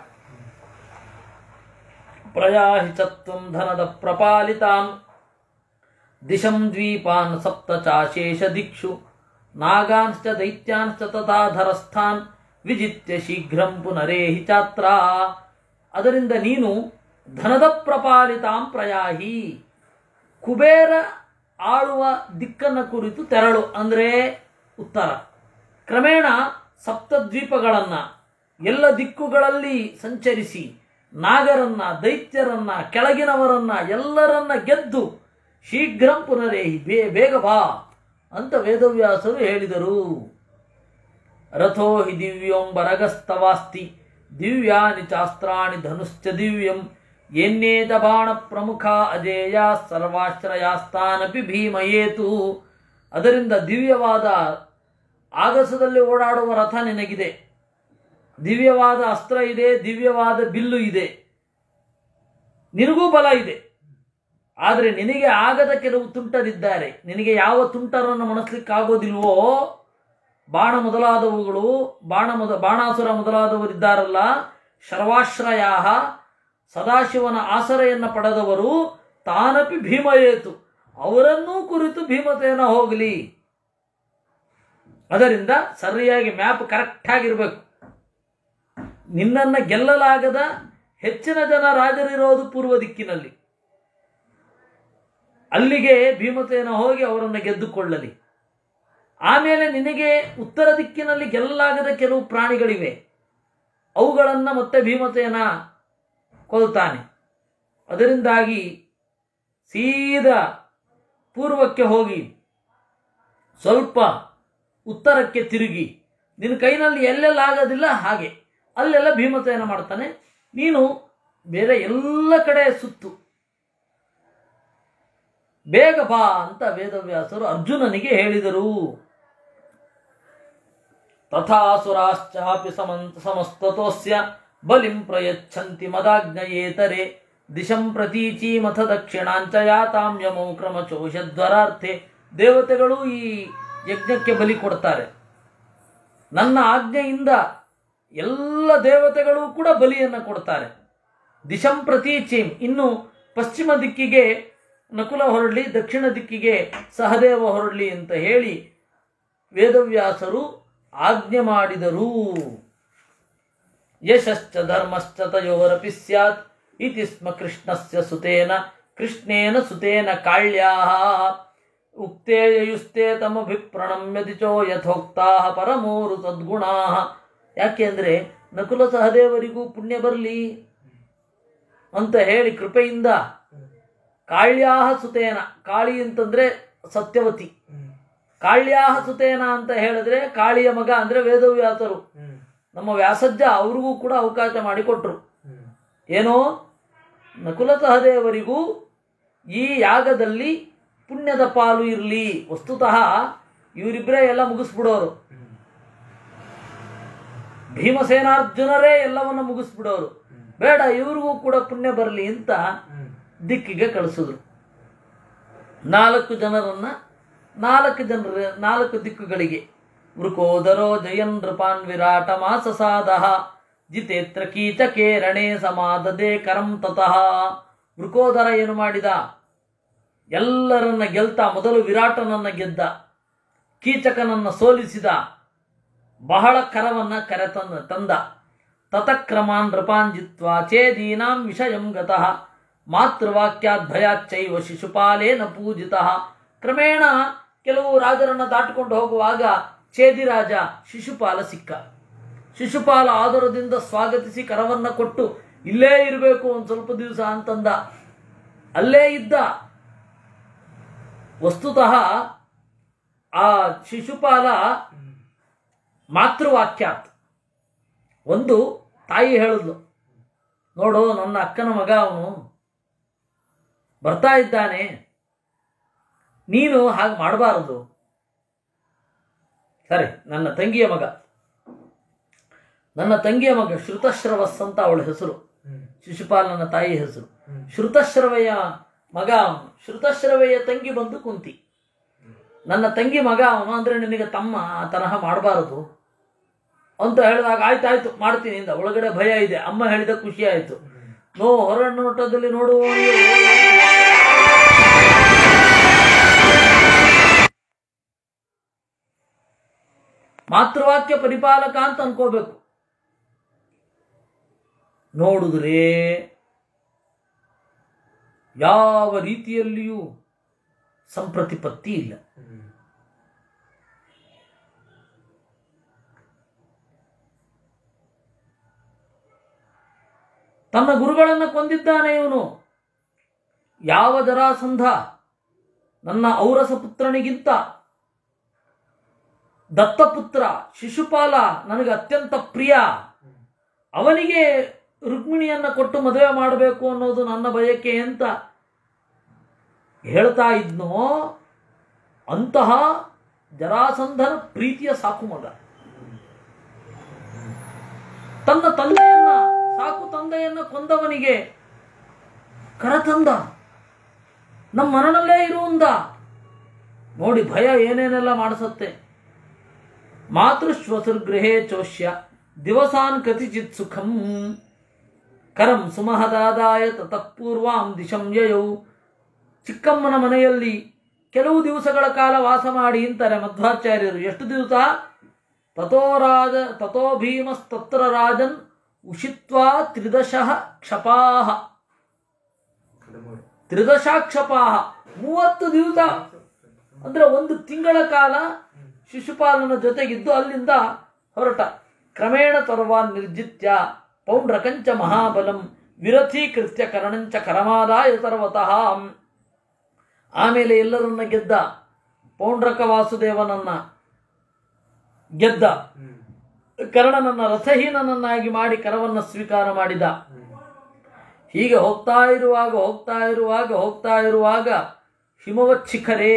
ಪ್ರಯಾಹಿ ಚತ್ವಂ ಧನದ ಪ್ರಪಾಲಿತಾನ್ ದಿಶಂ ದ್ವೀಪಾನ್ ಸಪ್ತ ಚಾಶೇಷ ದಿಕ್ಷು ನಾಗಾಂಶ್ಚ ದೈತ್ಯಾಂಶ್ಚ ತಥಾಧರಸ್ಥಾನ್ ವಿಜಿತ್ಯ ಶೀಘ್ರಂ ಪುನರೇಹಿ ಚಾತ್ರ. ಅದರಿಂದ ನೀನು ಧನದ ಪ್ರಪಾಲಿತಾಂ ಪ್ರಯಾಹಿ, ಕುಬೇರ ಆಳುವ ದಿಕ್ಕನ್ನು ಕುರಿತು ತೆರಳು, ಅಂದರೆ ಉತ್ತರ. ಕ್ರಮೇಣ ಸಪ್ತದ್ವೀಪಗಳನ್ನ ಎಲ್ಲ ದಿಕ್ಕುಗಳಲ್ಲಿ ಸಂಚರಿಸಿ ನಾಗರನ್ನ, ದೈತ್ಯರನ್ನ, ಕೆಳಗಿನವರನ್ನ ಎಲ್ಲರನ್ನ ಗೆದ್ದು ಶೀಘ್ರಂ ಪುನರೇಹಿ, ಬೇ ಬೇಗ ಬಾ ಅಂತ ವೇದವ್ಯಾಸರು ಹೇಳಿದರು. ರಥೋ ಹಿ ದಿವ್ಯೋಂ ಬರಗಸ್ತವಾಸ್ತಿ ದಿವ್ಯಾನಿ ಚಾಸ್ತ್ರಾಣಿ ಧನುಶ್ಚ ದಿವ್ಯಂ ಎನ್ನೇತ ಬಾಣ ಪ್ರಮುಖ ಅಜೇಯ ಸರ್ವಾಶ್ರಯಾಸ್ತಾನಪಿ ಭೀಮಯೇತು. ಅದರಿಂದ ದಿವ್ಯವಾದ ಆಗಸದಲ್ಲಿ ಓಡಾಡುವ ರಥ ನಿನಗಿದೆ, ದಿವ್ಯವಾದ ಅಸ್ತ್ರ ಇದೆ, ದಿವ್ಯವಾದ ಬಿಲ್ಲು ಇದೆ, ನಿನಗೂ ಬಲ ಇದೆ. ಆದರೆ ನಿನಗೆ ಆಗದ ಕೆಲವು ತುಂಟರಿದ್ದಾರೆ. ನಿನಗೆ ಯಾವ ತುಂಟರನ್ನು ಮಣಿಸ್ಲಿಕ್ಕಾಗೋದಿಲ್ವೋ, ಬಾಣ ಮೊದಲಾದವುಗಳು, ಬಾಣ ಮೊದ ಬಾಣಾಸುರ ಮೊದಲಾದವರಿದ್ದಾರಲ್ಲ, ಶರ್ವಾಶ್ರಯ ಸದಾಶಿವನ ಆಸರೆಯನ್ನು ಪಡೆದವರು, ತಾನಪಿ ಭೀಮಯೇತು, ಅವರನ್ನೂ ಕುರಿತು ಭೀಮಸೇನ ಹೋಗಲಿ. ಅದರಿಂದ ಸರಿಯಾಗಿ ಮ್ಯಾಪ್ ಕರೆಕ್ಟ್ ಆಗಿರಬೇಕು. ನಿನ್ನನ್ನು ಗೆಲ್ಲಲಾಗದ ಹೆಚ್ಚಿನ ಜನ ರಾಜರಿರೋದು ಪೂರ್ವ ದಿಕ್ಕಿನಲ್ಲಿ, ಅಲ್ಲಿಗೆ ಭೀಮಸೇನ ಹೋಗಿ ಅವರನ್ನು ಗೆದ್ದುಕೊಳ್ಳಲಿ. ಆಮೇಲೆ ನಿನಗೆ ಉತ್ತರ ದಿಕ್ಕಿನಲ್ಲಿ ಗೆಲ್ಲಲಾಗದ ಕೆಲವು ಪ್ರಾಣಿಗಳಿವೆ, ಅವುಗಳನ್ನು ಮತ್ತೆ ಭೀಮಸೇನ ಕೊಲ್ತಾನೆ. ಅದರಿಂದಾಗಿ ಸೀದಾ ಪೂರ್ವಕ್ಕೆ ಹೋಗಿ ಸ್ವಲ್ಪ ಉತ್ತರಕ್ಕೆ ತಿರುಗಿ, ನಿನ್ನ ಕೈನಲ್ಲಿ ಎಲ್ಲೆಲ್ಲ ಆಗೋದಿಲ್ಲ ಹಾಗೆ ಅಲ್ಲೆಲ್ಲ ಭೀಮಸೇನ ಮಾಡ್ತಾನೆ. ನೀನು ಬೇರೆ ಎಲ್ಲ ಕಡೆ ಸುತ್ತು, ಬೇಗ ಬಾ ಅಂತ ವೇದವ್ಯಾಸರು ಅರ್ಜುನನಿಗೆ ಹೇಳಿದರು. ತಥಾಸುರಾಶ್ಚಾಪಿ ಸಮಂತ ಸಮಸ್ತತೋಸ್ಯ ಬಲಿಂ ಪ್ರಯಚ್ಛಂತಿ ಮದಾಜ್ಞಯೇತರೆ ದಿಶಂ ಪ್ರತೀಚೀಮಥ ದಕ್ಷಿಣಾಂಚ ಯಾತಾಂ ಯಮೌ ಕ್ರಮಚೋಷದ್ವರಾರ್ಥೆ. ದೇವತೆಗಳು ಈ ಯಜ್ಞಕ್ಕೆ ಬಲಿ ಕೊಡ್ತಾರೆ. ನನ್ನ ಆಜ್ಞೆಯಿಂದ ಎಲ್ಲ ದೇವತೆಗಳು ಕೂಡ ಬಲಿಯನ್ನು ಕೊಡ್ತಾರೆ. ದಿಶಂ ಪ್ರತೀಚೀಂ, ಇನ್ನು ಪಶ್ಚಿಮ ದಿಕ್ಕಿಗೆ ನಕುಲ ಹೊರಡಲಿ, ದಕ್ಷಿಣ ದಿಕ್ಕಿಗೆ ಸಹದೇವ ಹೊರಡಲಿ ಅಂತ ಹೇಳಿ ವೇದವ್ಯಾಸರು ಆಜ್ಞೆ ಮಾಡಿದರು. ಯಶಶ್ಚ ಧರ್ಮಶ್ಚ ತಯೋರಪಿ ಸ್ಯಾತ್ ಇತಿ ಸ್ಮ ಕೃಷ್ಣಸ್ಯ ಸುತೇನ ಕೃಷ್ಣೇನ ಸುತೇನ ಕಾಳ್ಯಾಃ ಉಕ್ತೇ ಯಯುಸ್ತೆ ತಮಭಿಪ್ರಣಮ್ಯ ದಿಚೋ ಯಥೋಕ್ತಾಃ ಪರಮೋರು ಸದ್ಗುಣಾಃ. ಯಾಕೆ ಅಂದರೆ ನಕುಲ ಸಹದೇವರಿಗೂ ಪುಣ್ಯ ಬರಲಿ ಅಂತ ಹೇಳಿ ಕೃಪೆಯಿಂದ ಕಾಳ್ಯಾಹ ಸುತೇನ, ಕಾಳಿ ಅಂತಂದ್ರೆ ಸತ್ಯವತಿ, ಕಾಳ್ಯಾಹ ಸುತೇನ ಅಂತ ಹೇಳಿದ್ರೆ ಕಾಳಿಯ ಮಗ ಅಂದ್ರೆ ವೇದವ್ಯಾಸರು, ನಮ್ಮ ವ್ಯಾಸಜ್ಜ ಅವ್ರಿಗೂ ಕೂಡ ಅವಕಾಶ ಮಾಡಿಕೊಟ್ರು. ಏನೋ ನಕುಲ ಸಹದೇವರಿಗೂ ಈ ಯಾಗದಲ್ಲಿ ಪುಣ್ಯದ ಪಾಲು ಇರಲಿ. ವಸ್ತುತಃ ಇವರಿಬ್ಬರೇ ಎಲ್ಲ ಮುಗಿಸ್ಬಿಡೋರು, ಭೀಮಸೇನಾರ್ಜುನರೇ ಎಲ್ಲವನ್ನ ಮುಗಿಸ್ಬಿಡೋರು. ಬೇಡ, ಇವ್ರಿಗೂ ಕೂಡ ಪುಣ್ಯ ಬರಲಿ ಅಂತ ದಿಕ್ಕಿಗೆ ಕಳಿಸಿದ್ರು. ನಾಲ್ಕು ಜನರನ್ನ ನಾಲ್ಕು ಜನರ ನಾಲ್ಕು ದಿಕ್ಕುಗಳಿಗೆ, ವೃಕೋದರೋ ಜಯನ್ ನೃಪಾನ್ ವಿರಾಟ ಮಾಸಸಾದಹ ಜಿತೇತ್ರ ಕೀಚಕೆ ರಣೇ ಸಮಾದದೆ ಕರಂ ತತಃ. ವೃಕೋದರ ಏನು ಮಾಡಿದ? ಎಲ್ಲರನ್ನ ಗೆಲ್ತಾ ಮೊದಲು ವಿರಾಟನನ್ನ ಗೆದ್ದ, ಕೀಚಕನನ್ನ ಸೋಲಿಸಿದ, ಬಹಳ ಕರವನ್ನ ಕರೆತಂದ ತಂದ. ತತಕ್ರಮಾನ್ ನೃಪಾನ್ ಜಿತ್ವಾ ಚೇದೀನಾಂ ವಿಷಯಂ ಗತಃ ಮಾತೃವಾಕ್ಯಾದ್ ಭಯಾಚ್ಚೈವ ಶಿಶುಪಾಲೇನ ಪೂಜಿತಃ. ಕ್ರಮೇಣ ಕೆಲವು ರಾಜರನ್ನ ದಾಟಿಕೊಂಡು ಹೋಗುವಾಗ ಚೇದಿರಾಜ ಶಿಶುಪಾಲ ಸಿಕ್ಕ. ಶಿಶುಪಾಲ ಆದರದಿಂದ ಸ್ವಾಗತಿಸಿ ಕರವನ್ನ ಕೊಟ್ಟು ಇಲ್ಲೇ ಇರಬೇಕು ಒಂದು ಸ್ವಲ್ಪ ದಿವಸ ಅಂತಂದ. ಅಲ್ಲೇ ಇದ್ದ. ವಸ್ತುತಃ ಆ ಶಿಶುಪಾಲ ಮಾತೃವಾಕ್ಯಾತ್, ಒಂದು ತಾಯಿ ಹೇಳಿದ್ಲು, ನೋಡು ನನ್ನ ಅಕ್ಕನ ಮಗ ಅವನು ಬರ್ತಾ ಇದ್ದಾನೆ, ನೀನು ಹಾಗೆ ಮಾಡಬಾರದು. ಸರಿ, ನನ್ನ ತಂಗಿಯ ಮಗ ನನ್ನ ತಂಗಿಯ ಮಗ ಶ್ರುತಶ್ರವಸ್ ಅಂತ ಅವಳ ಹೆಸರು, ಶಿಶುಪಾಲನ ತಾಯಿ ಹೆಸರು. ಶ್ರುತಶ್ರವೆಯ ಮಗ ಅವನು. ಶ್ರುತಶ್ರವೆಯ ತಂಗಿ ಬಂದು ಕುಂತಿ. ನನ್ನ ತಂಗಿ ಮಗ ಅವನು, ಅಂದ್ರೆ ನಿನಗೆ ತಮ್ಮ ಆ ತರಹ ಮಾಡಬಾರದು ಅಂತ ಹೇಳಿದಾಗ ಆಯ್ತಾಯ್ತು ಮಾಡ್ತೀನಿ ಇಂದ. ಒಳಗಡೆ ಭಯ ಇದೆ, ಅಮ್ಮ ಹೇಳಿದ ಖುಷಿ ಆಯ್ತು. ನೋ ಹೊರ ನೋಟದಲ್ಲಿ ನೋಡುವ ಮಾತೃವಾಕ್ಯ ಪರಿಪಾಲಕ ಅಂತ ಅನ್ಕೋಬೇಕು. ನೋಡಿದ್ರೆ ಯಾವ ರೀತಿಯಲ್ಲಿಯೂ ಸಂಪ್ರತಿಪತ್ತಿ ಇಲ್ಲ. ತನ್ನ ಗುರುಗಳನ್ನು ಕೊಂದಿದ್ದಾನೆ ಇವನು. ಯಾವ ಜರಾಸಂಧ ನನ್ನ ಔರಸ ಪುತ್ರನಿಗಿಂತ ದತ್ತಪುತ್ರ ಶಿಶುಪಾಲ ನನಗೆ ಅತ್ಯಂತ ಪ್ರಿಯ, ಅವನಿಗೆ ರುಕ್ಮಿಣಿಯನ್ನ ಕೊಟ್ಟು ಮದುವೆ ಮಾಡಬೇಕು ಅನ್ನೋದು ನನ್ನ ಬಯಕೆ ಅಂತ ಹೇಳ್ತಾ ಇದ್ನೋ ಅಂತಹ ಜರಾಸಂಧನ ಪ್ರೀತಿಯ ಸಾಕು ಮಗ ತನ್ನ ತಂದೆಯನ್ನ ಸಾಕು ತಂದೆಯನ್ನ ಕೊಂದವನಿಗೆ ಕರತಂದ, ನಮ್ಮ ಮನನಲ್ಲೇ ಇರುವಂದ. ನೋಡಿ ಭಯ ಏನೇನೆಲ್ಲ ಮಾಡಿಸುತ್ತೆ. ಮಾತೃಶ್ವಸುರ್ಗೃಹೇ ಚೋಷ್ಯ ದಿವಸಾನ್ ಕತಿಚಿತ್ ಸುಖಂ ಕರಂ ಸುಮಹದಾದಾಯ ತತಃ ಪೂರ್ವಾಂ ದಿಶಂ ಯಯೌ. ಚಿಕ್ಕಮ್ಮನ ಮನೆಯಲ್ಲಿ ಕೆಲವು ದಿವಸಗಳ ಕಾಲ ವಾಸ ಮಾಡಿ ಅಂತಾರೆ ಮಧ್ವಾಚಾರ್ಯರು. ಎಷ್ಟು ದಿವಸ? ತಥೋ ರಾಜ ತಥೋ ಭೀಮಸ್ತತ್ರ ರಾಜನ್ ಉಷಿತ್ವಾ ತ್ರಿದಶಃ ಕ್ಷಪಾಹ. ತ್ರಿದಶಾಕ್ಷಪಾಹ ಮೂವತ್ತು ದಿವಸ ಅಂದ್ರೆ ಒಂದು ತಿಂಗಳ ಕಾಲ ಶಿಶುಪಾಲನ ಜೊತೆಗಿದ್ದು ಅಲ್ಲಿಂದ ಹೊರಟ. ಕ್ರಮೇಣ ಸರ್ವಾನ್ ನಿರ್ಜಿತ್ಯ ಪೌಂಡ್ರಕಂಚ ಮಹಾಬಲಂ ವಿರಥೀಕೃತ್ಯ ಕರ್ಣಂಚ ಕರಮಾದಾಯ ಸರ್ವತಃ. ಆಮೇಲೆ ಎಲ್ಲರನ್ನ ಗೆದ್ದ. ಪೌಂಡ್ರಕ ವಾಸುದೇವನನ್ನ ಗೆದ್ದ. ಕರ್ಣನನ್ನ ರಥಹೀನನನ್ನಾಗಿ ಮಾಡಿ ಕರವನ್ನ ಸ್ವೀಕಾರ ಮಾಡಿದ. ಹೀಗೆ ಹೋಗ್ತಾ ಇರುವಾಗ ಹೋಗ್ತಾ ಇರುವಾಗ ಹೋಗ್ತಾ ಇರುವಾಗ ಹಿಮವತ್ ಶಿಖರೇ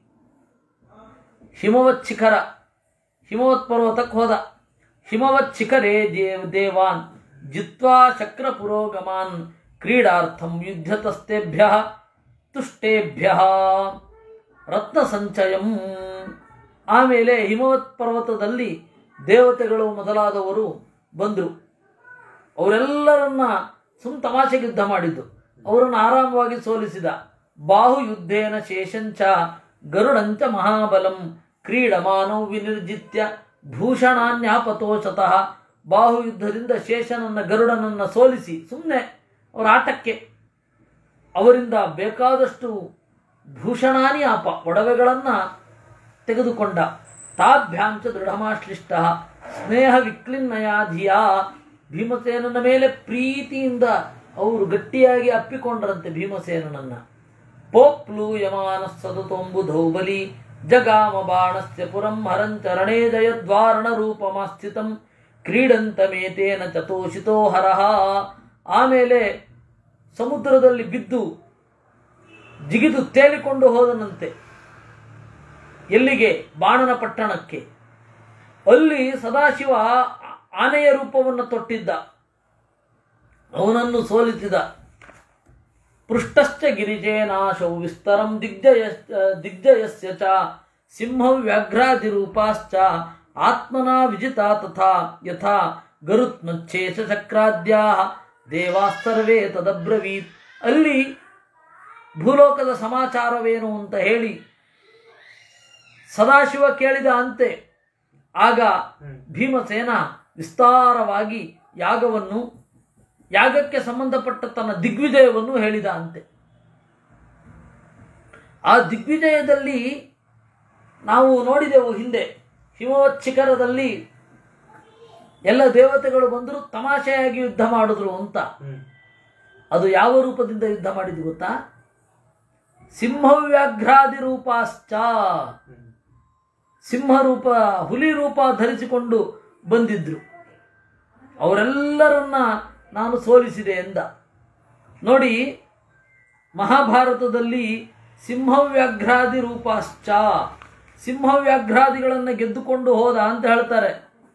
ಹಿಮವತ್ ಶಿಖರ ಹಿಮವತ್ ಪರ್ವತಕ್ಕೆ ಹೋದ. ಹಿಮವತ್ ಶಿಖರೇ ದೇವ್ ದೇವಾನ್ ಜಿತ್ವಾ ಶಕ್ರ ಪುರೋಗಮಾನ್ ಕ್ರೀಡಾರ್ಥಂ ಯುದ್ಧತಸ್ತೇಭ್ಯ ತುಷ್ಟೇಭ್ಯ ರತ್ನ ಸಂಚಯಂ. ಆಮೇಲೆ ಹಿಮವತ್ ಪರ್ವತದಲ್ಲಿ ದೇವತೆಗಳು ಮೊದಲಾದವರು ಬಂದರು. ಅವರೆಲ್ಲರನ್ನ ಸುಮ್ ತಮಾಷೆಗೆ ಯುದ್ಧ ಮಾಡಿದ್ದು. ಅವರನ್ನು ಆರಾಮವಾಗಿ ಸೋಲಿಸಿದ. ಬಾಹು ಯುದ್ಧೇನ ಶೇಷಂಚ ಗರುಡಂಚ ಮಹಾಬಲಂ ಕ್ರೀಡಮಾನೌ ವಿನಿರ್ಜಿತ್ಯ ಭೂಷಣಾನ್ಯಾಪತೋಷತಃ. ಬಾಹು ಯುದ್ಧದಿಂದ ಶೇಷನನ್ನ ಗರುಡನನ್ನ ಸೋಲಿಸಿ ಸುಮ್ಮನೆ ಅವರ ಆಟಕ್ಕೆ ಅವರಿಂದ ಬೇಕಾದಷ್ಟು ಭೂಷಣಾನಿ ಆಪ ಒಡವೆಗಳನ್ನ ತೆಗೆದುಕೊಂಡ. ತಾಭ್ಯಾಂಚ ದೃಢಮಾಶ್ಲಿಷ್ಟ ಸ್ನೇಹ ವಿಕ್ಲಿನ್ನಯ ಧಿಯಾ. ಭೀಮಸೇನನ ಮೇಲೆ ಪ್ರೀತಿಯಿಂದ ಅವರು ಗಟ್ಟಿಯಾಗಿ ಅಪ್ಪಿಕೊಂಡ್ರಂತೆ ಭೀಮಸೇನನನ್ನ. ಪೋಪ್ಲೂಯಮಾನ ಸದುತೊಂಬುಧೌ ಬಲಿ ಜಗಾಮ ಬಾಣಸ್ಯ ಪುರಂ ಹರಂಚ ರಣೇ ಜಯದ್ವಾರಣ ರೂಪಮಾಸ್ಥಿತಂ ಕ್ರೀಡಂತಮೇತೇನ ಚತೋಷಿತೋ ಹರಹ. ಆಮೇಲೆ ಸಮುದ್ರದಲ್ಲಿ ಬಿದ್ದು ಜಿಗಿದು ತೇಲಿಕೊಂಡು ಹೋದನಂತೆ. ಎಲ್ಲಿಗೆ? ಬಾಣನ ಪಟ್ಟಣಕ್ಕೆ. ಅಲ್ಲಿ ಸದಾಶಿವ ಆನೆಯ ರೂಪವನ್ನು ತೊಟ್ಟಿದ್ದ. ಅವನನ್ನು ಸೋಲಿಸಿದ. ಪೃಷ್ಟಶ್ಚ ಗಿರಿಜೇನಾಶೌ ವಿಸ್ತರಂ ದಿಗ್ಜಯ ದಿಗ್ಜಯಸ್ಯ ಚ ಸಿಂಹ ವ್ಯಾಘ್ರಾದಿರೂಪಾಶ್ಚ ಆತ್ಮನಾ ವಿಜಿತಾ ತಥಾ ಯಥಾ ಗರುತ್ಮಚ್ಛೇಷ ಚಕ್ರಾದ್ಯಾಃ ದೇವಾಸ್ತರ್ವೇ ತದಬ್ರವೀತ್. ಅಲ್ಲಿ ಭೂಲೋಕದ ಸಮಾಚಾರವೇನು ಅಂತ ಹೇಳಿ ಸದಾಶಿವ ಕೇಳಿದ ಅಂತೆ. ಆಗ ಭೀಮಸೇನ ವಿಸ್ತಾರವಾಗಿ ಯಾಗವನ್ನು ಯಾಗಕ್ಕೆ ಸಂಬಂಧಪಟ್ಟ ತನ್ನ ದಿಗ್ವಿಜಯವನ್ನು ಹೇಳಿದ ಅಂತೆ. ಆ ದಿಗ್ವಿಜಯದಲ್ಲಿ ನಾವು ನೋಡಿದೆವು ಹಿಂದೆ, ಹಿಮವತ್ ಶಿಖರದಲ್ಲಿ ಎಲ್ಲ ದೇವತೆಗಳು ಬಂದರು, ತಮಾಷೆಯಾಗಿ ಯುದ್ಧ ಮಾಡಿದ್ರು ಅಂತ. ಅದು ಯಾವ ರೂಪದಿಂದ ಯುದ್ಧ ಮಾಡಿದ್ರು ಗೊತ್ತಾ? ಸಿಂಹವ್ಯಾಘ್ರಾದಿ ರೂಪಾಶ್ಚ. ಸಿಂಹರೂಪ, ಹುಲಿ ರೂಪ ಧರಿಸಿಕೊಂಡು ಬಂದಿದ್ರು. ಅವರೆಲ್ಲರನ್ನ ನಾನು ಸೋಲಿಸಿದೆ ಎಂದ. ನೋಡಿ, ಮಹಾಭಾರತದಲ್ಲಿ ಸಿಂಹವ್ಯಾಘ್ರಾದಿ ರೂಪಾಶ್ಚ, ಸಿಂಹವ್ಯಾಘ್ರಾದಿಗಳನ್ನು ಗೆದ್ದುಕೊಂಡು ಹೋದ ಅಂತ ಹೇಳ್ತಾರೆ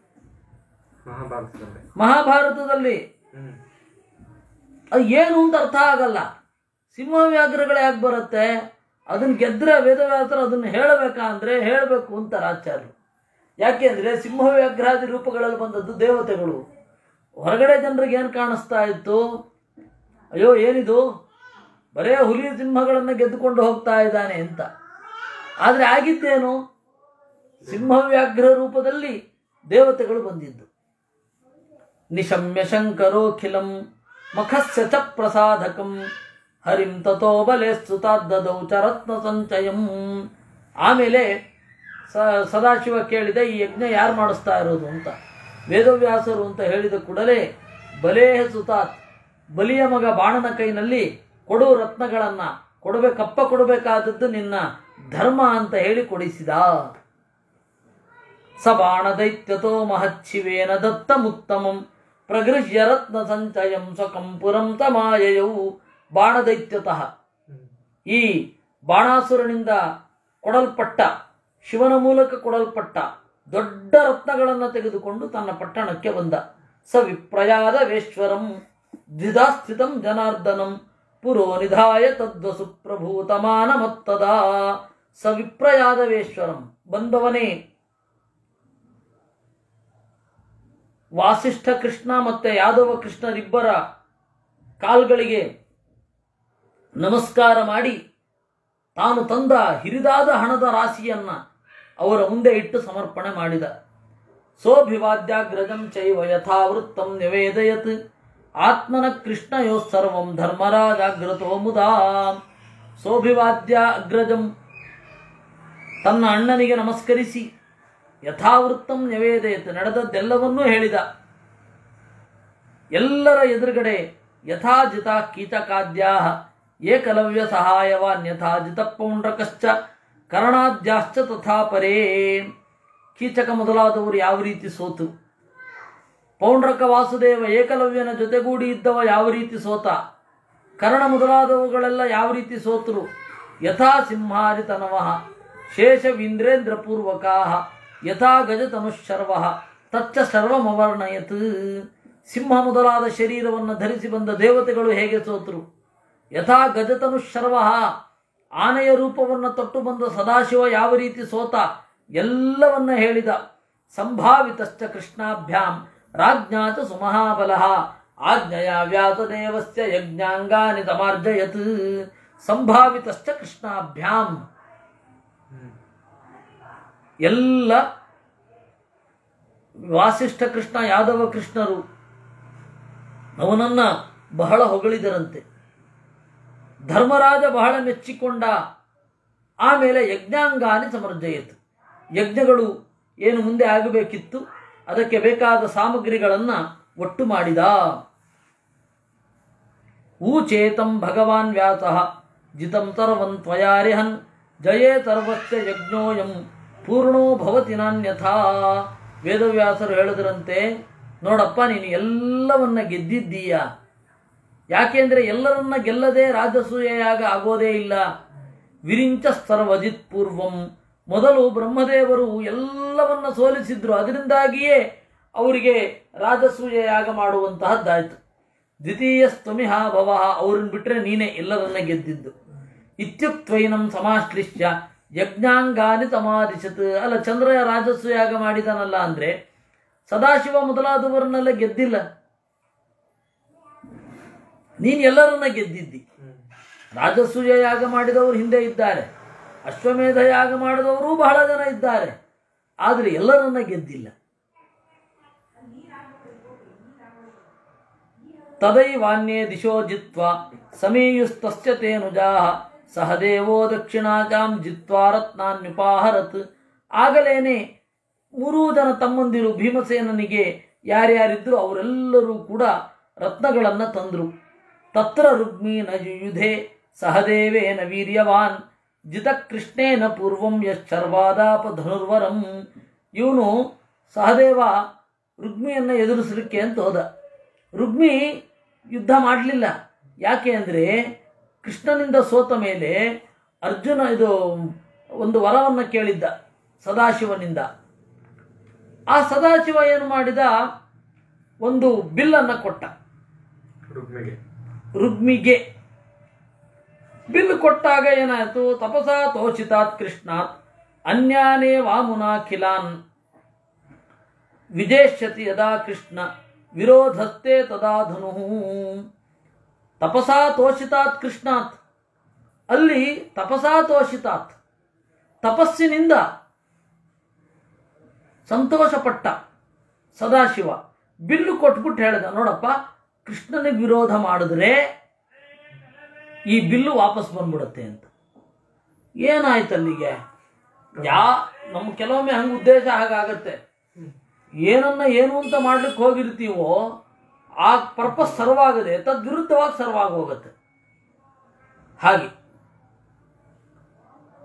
ಮಹಾಭಾರತದಲ್ಲಿ. ಅದು ಏನು ಅಂತ ಅರ್ಥ ಆಗಲ್ಲ. ಸಿಂಹವ್ಯಾಘ್ರಗಳು ಯಾಕೆ ಬರುತ್ತೆ? ಅದನ್ನ ಗೆದ್ರೆ ವೇದವ್ಯಾಸರು ಅದನ್ನು ಹೇಳಬೇಕಾ ಅಂದ್ರೆ ಹೇಳಬೇಕು ಅಂತಾರೆ ಆಚಾರ್ಯರು. ಯಾಕೆ ಅಂದ್ರೆ ಸಿಂಹವ್ಯಾಘ್ರಾದಿ ರೂಪಗಳಲ್ಲಿ ಬಂದದ್ದು ದೇವತೆಗಳು. ಹೊರಗಡೆ ಜನರಿಗೆ ಏನು ಕಾಣಿಸ್ತಾ ಇತ್ತು? ಅಯ್ಯೋ ಏನಿದು, ಬರೇ ಹುಲಿ ಸಿಂಹಗಳನ್ನು ಗೆದ್ದುಕೊಂಡು ಹೋಗ್ತಾ ಇದ್ದಾನೆ ಅಂತ. ಆದರೆ ಆಗಿದ್ದೇನು? ಸಿಂಹವ್ಯಾಘ್ರ ರೂಪದಲ್ಲಿ ದೇವತೆಗಳು ಬಂದಿದ್ದು. ನಿಶಮ್ಯ ಶಂಕರೋಖಿಲಂ ಮಖಸ್ಯ ಚ ಪ್ರಸಾದಕಂ ಹರಿಂ ತಥೋ ಬಲೆ ಸುತಾದ್ದದೌ ಚ ರತ್ನ ಸಂಚಯಂ. ಆಮೇಲೆ ಸ ಸದಾಶಿವ ಕೇಳಿದ, ಈ ಯಜ್ಞ ಯಾರು ಮಾಡಿಸ್ತಾ ಇರೋದು ಅಂತ. ವೇದವ್ಯಾಸರು ಅಂತ ಹೇಳಿದ ಕೂಡಲೇ ಬಲೇಹ ಸುತಾತ್, ಬಲಿಯ ಮಗ ಬಾಣನ ಕೈನಲ್ಲಿ ಕೊಡು ರತ್ನಗಳನ್ನು ಕೊಡಬೇಕು, ಕಪ್ಪ ಕೊಡಬೇಕಾದದ್ದು ನಿನ್ನ ಧರ್ಮ ಅಂತ ಹೇಳಿ ಕೊಡಿಸಿದ. ಸ ಬಾಣದೈತ್ಯತೋ ಮಹಚ್ಚಿವೇನ ದತ್ತಮುತ್ತಮಂ ಪ್ರಗೃಹ್ಯ ರತ್ನ ಸಂಚಯಂ ಸ್ವಕಂಪುರಂ ತಮಾಯಯವು. ಬಾಣದೈತ್ಯತಃ, ಈ ಬಾಣಾಸುರನಿಂದ ಕೊಡಲ್ಪಟ್ಟ, ಶಿವನ ಮೂಲಕ ಕೊಡಲ್ಪಟ್ಟ ದೊಡ್ಡ ರತ್ನಗಳನ್ನು ತೆಗೆದುಕೊಂಡು ತನ್ನ ಪಟ್ಟಣಕ್ಕೆ ಬಂದ. ಸ ವಿಪ್ರಯಾದವೇಶ್ವರಂ ದ್ವಿಧಾ ಸ್ಥಿತಂ ಜನಾರ್ದನಂ ಪುರೋ ನಿಧಾಯ ತದ್ವಸು ಪ್ರಭೂತಮಾನಮತ್ತದ. ಸ ವಿಪ್ರಯಾದವೇಶ್ವರಂ, ಬಂದವನೇ ವಾಸಿಷ್ಠ ಕೃಷ್ಣ ಮತ್ತೆ ಯಾದವ ಕೃಷ್ಣರಿಬ್ಬರ ಕಾಲ್ಗಳಿಗೆ ನಮಸ್ಕಾರ ಮಾಡಿ ತಾನು ತಂದ ಹಿರಿದಾದ ಹಣದ ರಾಶಿಯನ್ನ ಅವರ ಮುಂದೆ ಇಟ್ಟು ಸಮರ್ಪಣೆ ಮಾಡಿದ. ಸೋಭಿವಾದ್ಯಾಗ್ರಜಂ ಚೈವ ಯಥಾವೃತ್ತಂ ನಿವೇದಯತ್ ಆತ್ಮನ ಕೃಷ್ಣಯೋ ಸರ್ವಂ ಧರ್ಮರಾಜಾಗ್ರತೋ ಮುದಾ. ಸೋಭಿವಾದ್ಯ ಅಗ್ರಜಂ, ತನ್ನ ಅಣ್ಣನಿಗೆ ನಮಸ್ಕರಿಸಿ ಯಥಾವೃತ್ತಂ ನಿವೇದಯತ್, ನಡೆದದ್ದೆಲ್ಲವನ್ನೂ ಹೇಳಿದ. ಎಲ್ಲರ ಎದುರುಗಡೆ ಯಥಾಜಿತ ಕೀಚಕಾದ್ಯಾ ಏಕಲವ್ಯ ಸಹಾಯವಾನ್ಯಥಾಜಿತ ಪೌಂಡ್ರಕಶ್ಚ ಕರ್ಣಾದ್ಯಾಶ್ಚ ತಥಾ ಪರೇ. ಕೀಚಕ ಮೊದಲಾದವರು ಯಾವ ರೀತಿ ಸೋತು, ಪೌಂಡ್ರಕ ವಾಸುದೇವ ಏಕಲವ್ಯನ ಜೊತೆಗೂಡಿ ಇದ್ದವ ಯಾವ ರೀತಿ ಸೋತ, ಕರ್ಣ ಮೊದಲಾದವುಗಳೆಲ್ಲ ಯಾವ ರೀತಿ ಸೋತರು. ಯಥಾ ಸಿಂಹಾರಿತನವಃ ಶೇಷವೀಂದ್ರೇಂದ್ರ ಪೂರ್ವಕಾಃ ಯಥಾ ಗಜತನುಶರ್ವಃ ತಚ್ಚ ಸರ್ವಮವರ್ಣಯತ್. ಸಿಂಹ ಮೊದಲಾದ ಶರೀರವನ್ನು ಧರಿಸಿ ಬಂದ ದೇವತೆಗಳು ಹೇಗೆ ಸೋತರು. ಯಥಾ ಗಜತನುಶರ್ವಃ, ಆನೆಯ ರೂಪವನ್ನು ತೊಟ್ಟು ಬಂದ ಸದಾಶಿವ ಯಾವ ರೀತಿ ಸೋತ, ಎಲ್ಲವನ್ನ ಹೇಳಿದ. ಸಂಭಾವಿತಶ್ಚ ಕೃಷ್ಣಾಭ್ಯಾಂ ರಾಜ್ಞಾಚ ಸುಮಹಾಬಲಃ ಆಜ್ಞೆಯ ವ್ಯಾಸದೇವಸ್ಯ ಯಜ್ಞಾಂಗಾನಿ ತಮಾರ್ಜಯತ್. ಸಂಭಾವಿತಶ್ಚ ಕೃಷ್ಣಾಭ್ಯಾಂ, ಎಲ್ಲ ವಾಸಿಷ್ಠ ಕೃಷ್ಣ ಯಾದವ ಕೃಷ್ಣರು ಅವನನ್ನ ಬಹಳ ಹೊಗಳಿದರಂತೆ. ಧರ್ಮರಾಜ ಬಹಳ ಮೆಚ್ಚಿಕೊಂಡ. ಆಮೇಲೆ ಯಜ್ಞಾಂಗಾನಿ ಸಮರ್ಜಯತ್, ಯಜ್ಞಗಳು ಏನು ಮುಂದೆ ಆಗಬೇಕಿತ್ತು ಅದಕ್ಕೆ ಬೇಕಾದ ಸಾಮಗ್ರಿಗಳನ್ನು ಒಟ್ಟು ಮಾಡಿದ. ಊಚೇತಂ ಭಗವಾನ್ ವ್ಯಾಸಃ ಜಿತಂ ಸರ್ವಂ ತ್ವಯಾರಿಹನ್ ಜಯೇ ಸರ್ವಸ್ಯ ಯಜ್ಞೋಯಂ ಪೂರ್ಣೋ ಭವತಿ ನಾನ್ಯಥಾ. ವೇದವ್ಯಾಸರು ಹೇಳಿದ್ರಂತೆ, ನೋಡಪ್ಪ ನೀನು ಎಲ್ಲವನ್ನ ಗೆದ್ದಿದ್ದೀಯ. ಯಾಕೆಂದ್ರೆ ಎಲ್ಲರನ್ನ ಗೆಲ್ಲದೆ ರಾಜಸೂಯ ಯಾಗ ಆಗೋದೇ ಇಲ್ಲ. ವಿರಿಂಚ ಸರ್ವಜಿತ್ ಪೂರ್ವಂ, ಮೊದಲು ಬ್ರಹ್ಮದೇವರು ಎಲ್ಲವನ್ನ ಸೋಲಿಸಿದ್ರು, ಅದರಿಂದಾಗಿಯೇ ಅವರಿಗೆ ರಾಜಸೂಯ ಯಾಗ ಮಾಡುವಂತಹದ್ದಾಯ್ತು. ದ್ವಿತೀಯ ಸ್ತಮಿಹ ಭವ, ಅವ್ರನ್ನ ಬಿಟ್ರೆ ನೀನೇ ಎಲ್ಲರನ್ನ ಗೆದ್ದಿದ್ದು. ಇತ್ಯುಕ್ತೈನಂ ಸಮಾಶ್ಲಿಷ್ಯ ಯಜ್ಞಾಂಗಾನಿ ತಮಾದಿಶತ್. ಅಲ್ಲ, ಚಂದ್ರ ರಾಜಸೂಯಾಗ ಮಾಡಿದನಲ್ಲ ಅಂದ್ರೆ ಸದಾಶಿವ ಮೊದಲಾದವರನ್ನೆಲ್ಲ ಗೆದ್ದಿಲ್ಲ, ನೀನು ಎಲ್ಲರನ್ನ ಗೆದ್ದಿದ್ದಿ. ರಾಜಸೂಯ ಯಾಗ ಮಾಡಿದವರು ಹಿಂದೆ ಇದ್ದಾರೆ, ಅಶ್ವಮೇಧ ಯಾಗ ಮಾಡಿದವರು ಬಹಳ ಜನ ಇದ್ದಾರೆ, ಆದರೆ ಎಲ್ಲರನ್ನ ಗೆದ್ದಿಲ್ಲ. ತದೈವಾನ್ಯೇ ದಿಶೋ ಜಿತ್ವಾ ಸಮೀಯುಸ್ತಸ್ಯ ತೇನುಜಾಃ ಸಹದೇವೋ ದಕ್ಷಿಣಾಚಾಂ ಜಿತ್ವಾ ರತ್ನಾನ್ಯುಪಾಹರತ್. ಆಗಲೇನೆ ಮೂರೂ ಜನ ತಮ್ಮಂದಿರು ಭೀಮಸೇನನಿಗೆ ಯಾರ್ಯಾರಿದ್ರು ಅವರೆಲ್ಲರೂ ಕೂಡ ರತ್ನಗಳನ್ನು ತಂದರು. ತತ್ರ ರುಗ್ಮೀನ ಯುಯುಧೆ ಸಹದೇವೇನ ವೀರ್ಯವಾನ್ ಜಿತ ಕೃಷ್ಣೇನ ಪೂರ್ವಂ ಯಶ್ಚರ್ವಾದಾಪ ಧನುರ್ವರಂ. ಇವನು ಸಹದೇವ ರುಗ್ಮಿಯನ್ನು ಎದುರಿಸಲಿಕ್ಕೆ ಅಂತ ಹೋದ. ರುಗ್ಮಿ ಯುದ್ಧ ಮಾಡಲಿಲ್ಲ. ಯಾಕೆ ಅಂದರೆ ಕೃಷ್ಣನಿಂದ ಸೋತ ಮೇಲೆ ಅರ್ಜುನ ಇದು ಒಂದು ವರವನ್ನು ಕೇಳಿದ್ದ ಸದಾಶಿವನಿಂದ. ಆ ಸದಾಶಿವ ಏನು ಮಾಡಿದ, ಒಂದು ಬಿಲ್ಲನ್ನು ಕೊಟ್ಟ ರುಗ್ಮಿಗೆ. ಬಿಲ್ ಕೊಟ್ಟಾಗ ಏನಾಯಿತು, ತಪಸಾ ತೋಷಿತಾತ್ ಕೃಷ್ಣಾತ್ ಅನ್ಯಾನೇ ವಾಮುನಾಖಿಲಾನ್ ವಿಜೇಷ್ಯತಿ ಯದಾ ಕೃಷ್ಣ ವಿರೋಧಸ್ತೆ ತದಾ ಧನುಃ. ತಪಸಾ ತೋಷಿತಾತ್ ಕೃಷ್ಣಾತ್, ಅಲ್ಲಿ ತಪಸಾ ತೋಷಿತಾತ್, ತಪಸ್ಸಿನಿಂದ ಸಂತೋಷಪಟ್ಟ ಸದಾಶಿವ. ಬಿಲ್ಲು ಕೊಟ್ಬಿಟ್ಟು ಹೇಳಿದ, ನೋಡಪ್ಪ ಕೃಷ್ಣನಿಗೆ ವಿರೋಧ ಮಾಡಿದ್ರೆ ಈ ಬಿಲ್ಲು ವಾಪಸ್ ಬಂದ್ಬಿಡುತ್ತೆ ಅಂತ. ಏನಾಯ್ತು ಅಲ್ಲಿಗೆ? ಯಾ ನಮ್ಮ ಕೆಲವೊಮ್ಮೆ ಹಂಗೆ ಉದ್ದೇಶ ಹಾಗಾಗತ್ತೆ. ಏನನ್ನ ಏನು ಅಂತ ಮಾಡ್ಲಿಕ್ಕೆ ಹೋಗಿರ್ತೀವೋ ಆ ಪರ್ಪಸ್ ಸರ್ವ್ ಆಗದೆ ತದ್ವಿರುದ್ಧವಾಗಿ ಸರ್ವ್ ಆಗಿ ಹೋಗುತ್ತೆ. ಹಾಗೆ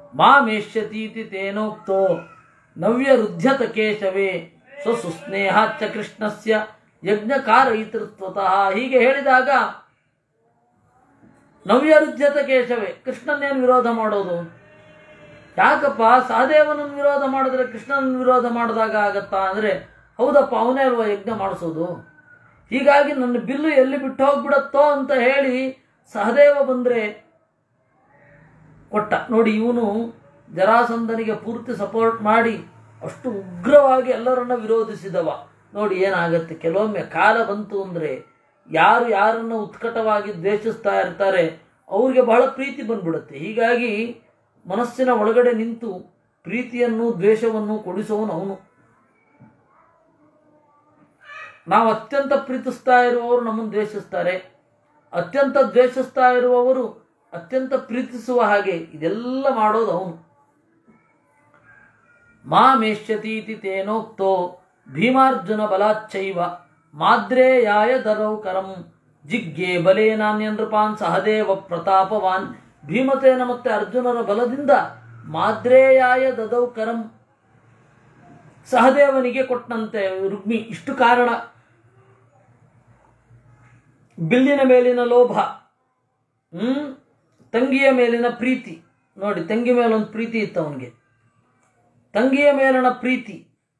ಮಾಮೇಷ್ಯತೀತಿ ತೇನೋಕ್ತೋ ನವ್ಯರುಧ್ಯತ ಕೇಶವೇ ಸ್ವಸುಸ್ನೇಹಾಚ್ಚ ಕೃಷ್ಣಸ್ಯ ಯಜ್ಞಕಾರಯಿತೃತ್ವತಃ. ಹೀಗೆ ಹೇಳಿದಾಗ ನವ್ಯರುಧ್ಯತ ಕೇಶವೇ, ಕೃಷ್ಣನ್ನೇನು ವಿರೋಧ ಮಾಡೋದು? ಯಾಕಪ್ಪ ಸಹದೇವನನ್ನು ವಿರೋಧ ಮಾಡಿದ್ರೆ ಕೃಷ್ಣನ ವಿರೋಧ ಮಾಡಿದಾಗ ಆಗತ್ತಾ ಅಂದರೆ, ಹೌದಪ್ಪ ಅವನೇ ಅಲ್ವಾ ಯಜ್ಞ ಮಾಡಿಸೋದು. ಹೀಗಾಗಿ ನನ್ನ ಬಿಲ್ಲು ಎಲ್ಲಿ ಬಿಟ್ಟು ಹೋಗ್ಬಿಡತ್ತೋ ಅಂತ ಹೇಳಿ ಸಹದೇವ ಬಂದರೆ ಕೊಟ್ಟ. ನೋಡಿ, ಇವನು ಜರಾಸಂಧನಿಗೆ ಪೂರ್ತಿ ಸಪೋರ್ಟ್ ಮಾಡಿ ಅಷ್ಟು ಉಗ್ರವಾಗಿ ಎಲ್ಲರನ್ನ ವಿರೋಧಿಸಿದವ. ನೋಡಿ ಏನಾಗತ್ತೆ, ಕೆಲವೊಮ್ಮೆ ಕಾಲ ಬಂತು ಅಂದರೆ ಯಾರು ಯಾರನ್ನು ಉತ್ಕಟವಾಗಿ ದ್ವೇಷಿಸ್ತಾ ಇರ್ತಾರೆ ಅವ್ರಿಗೆ ಬಹಳ ಪ್ರೀತಿ ಬಂದ್ಬಿಡುತ್ತೆ. ಹೀಗಾಗಿ ಮನಸ್ಸಿನ ಒಳಗಡೆ ನಿಂತು ಪ್ರೀತಿಯನ್ನು ದ್ವೇಷವನ್ನು ಕೊಡಿಸೋನು ಅವನು. ನಾವು ಅತ್ಯಂತ ಪ್ರೀತಿಸ್ತಾ ಇರುವವರು ನಮ್ಮನ್ನು ದ್ವೇಷಿಸ್ತಾರೆ, ಅತ್ಯಂತ ದ್ವೇಷಿಸ್ತಾ ಇರುವವರು ಅತ್ಯಂತ ಪ್ರೀತಿಸುವ ಹಾಗೆ ಇದೆಲ್ಲ ಮಾಡೋದು ಅವನು. ಮಾಮೇಷ್ಯತೀತಿ ತೇನೋಕ್ತೋ ಭೀಮಾರ್ಜುನ ಬಲಾಚ್ಚೈವ ಮಾದ್ರೇಯಾಯ ದರೌಕರಂ ಜಿಗ್ಗೆ ಬಲೇನಾನ್ಯಂದ್ರಪಾನ್ ಸಹದೇವ ಪ್ರತಾಪವಾನ್. ಭೀಮಸೇನ ಮತ್ತೆ ಅರ್ಜುನರ ಬಲದಿಂದ ಮಾದ್ರೇಯಾಯ ದದೌಕರಂ, ಸಹದೇವನಿಗೆ ಕೊಟ್ಟಂತೆ ರುಕ್ಮಿ. ಇಷ್ಟು ಕಾರಣ, ಬಿಲ್ಲಿನ ಮೇಲಿನ ಲೋಭ, ಹ್ಮ್ ತಂಗಿಯ ಮೇಲಿನ ಪ್ರೀತಿ. ನೋಡಿ, ತಂಗಿ ಮೇಲೊಂದು ಪ್ರೀತಿ ಇತ್ತು ಅವನಿಗೆ, ತಂಗಿಯ ಮೇಲಿನ ಪ್ರೀತಿ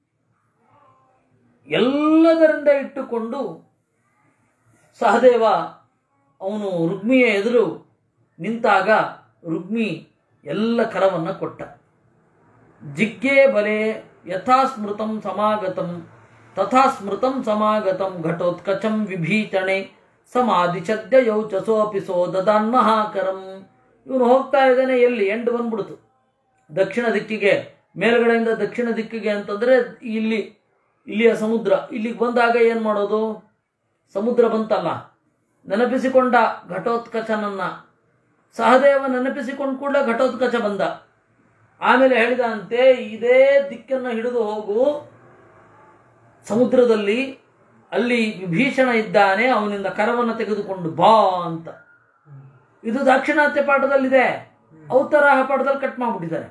ಎಲ್ಲದರಿಂದ ಇಟ್ಟುಕೊಂಡು ಸಹದೇವ ಅವನು ರುಕ್ಮಿಯ ಎದುರು ನಿಂತಾಗ ರುಕ್ಮಿ ಎಲ್ಲ ಕರವನ್ನು ಕೊಟ್ಟ. ಜಿಗ್ಗೆ ಬಲೆ ಯಥಾ ಸ್ಮೃತಂ ಸಮಾಗತಂ ತಥಾ ಸ್ಮೃತಂ ಸಮಾಗತಂ ಘಟೋತ್ಕಚಂ ವಿಭೀಷಣೆ ಸಮಾಧಿ ಛದ್ಯ ಯೌಚಸೋಪಿ ಸೋ ದದಾನ್ ಮಹಾಕರಂ. ಇವನು ಹೋಗ್ತಾ ಇದ್ದಾನೆ, ಎಲ್ಲಿ ಎಂಡು ಬಂದ್ಬಿಡ್ತು ದಕ್ಷಿಣ ದಿಕ್ಕಿಗೆ, ಮೇಲ್ಗಡೆಯಿಂದ ದಕ್ಷಿಣ ದಿಕ್ಕಿಗೆ ಅಂತಂದರೆ ಇಲ್ಲಿ ಇಲ್ಲಿಯ ಸಮುದ್ರ. ಇಲ್ಲಿಗೆ ಬಂದಾಗ ಏನು ಮಾಡೋದು? ಸಮುದ್ರ ಬಂತಲ್ಲ, ನೆನಪಿಸಿಕೊಂಡ ಘಟೋತ್ಕಚನನ್ನ. ಸಹದೇವ ನೆನಪಿಸಿಕೊಂಡು ಕೂಡ ಘಟೋತ್ಕಚ ಬಂದ. ಆಮೇಲೆ ಹೇಳಿದ ಅಂತೆ, ಇದೇ ದಿಕ್ಕನ್ನು ಹಿಡಿದು ಹೋಗು ಸಮುದ್ರದಲ್ಲಿ, ಅಲ್ಲಿ ವಿಭೀಷಣ ಇದ್ದಾನೆ, ಅವನಿಂದ ಕರವನ್ನು ತೆಗೆದುಕೊಂಡು ಬಾ ಅಂತ. ಇದು ದಾಕ್ಷಿಣಾತ್ಯ ಪಾಠದಲ್ಲಿದೆ, ಔತರಾಹ ಪಾಠದಲ್ಲಿ ಕಟ್ ಮಾಡಿಬಿಟ್ಟಿದ್ದಾರೆ.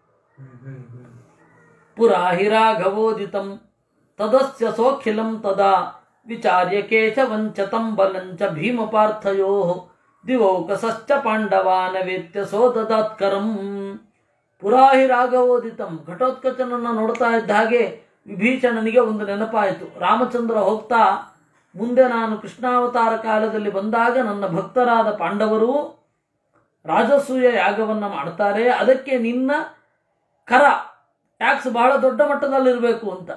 ಪುರಾ ಹಿರಾಘವೋದಿತಂ ತದಸ್ಯ ಸೋಖಿಲಂ ತದಾ ವಿಚಾರ್ಯ ಕೇಶವಂಚತಂ ಬಲಂಚ ಭೀಮ ಪಾರ್ಥಯೋ ದಿವೌಕಸಶ್ಚ ಪಾಂಡವಾನ ವೇತ್ಯ ಸೋದದಾತ್ಕರಂ. ಪುರಾಹಿ ರಾಘವೋದಿತಂ, ಘಟೋತ್ಕಚನನ್ನು ನೋಡ್ತಾ ಇದ್ದ ಹಾಗೆ ವಿಭೀಷಣನಿಗೆ ಒಂದು ನೆನಪಾಯಿತು. ರಾಮಚಂದ್ರ ಹೋಗ್ತಾ, ಮುಂದೆ ನಾನು ಕೃಷ್ಣಾವತಾರ ಕಾಲದಲ್ಲಿ ಬಂದಾಗ ನನ್ನ ಭಕ್ತರಾದ ಪಾಂಡವರು ರಾಜಸೂಯ ಯಾಗವನ್ನು ಮಾಡ್ತಾರೆ, ಅದಕ್ಕೆ ನಿನ್ನ ಕರ ಟ್ಯಾಕ್ಸ್ ಬಹಳ ದೊಡ್ಡ ಮಟ್ಟದಲ್ಲಿರಬೇಕು ಅಂತ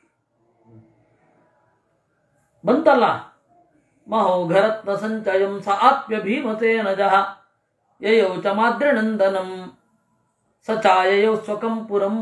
ಬಂತಲ್ಲ. ಮಹೌಘರತ್ನ ಸಂಚಯಂ ಸ ಆಪ್ಯ ಭೀಮಸೇನ ಜಹ ಯಯೌ ಚ ಮಾದ್ರಿನಂದನಂ ಸಚಾಯಯೌ ಸ್ವಕಂಪುರಂ.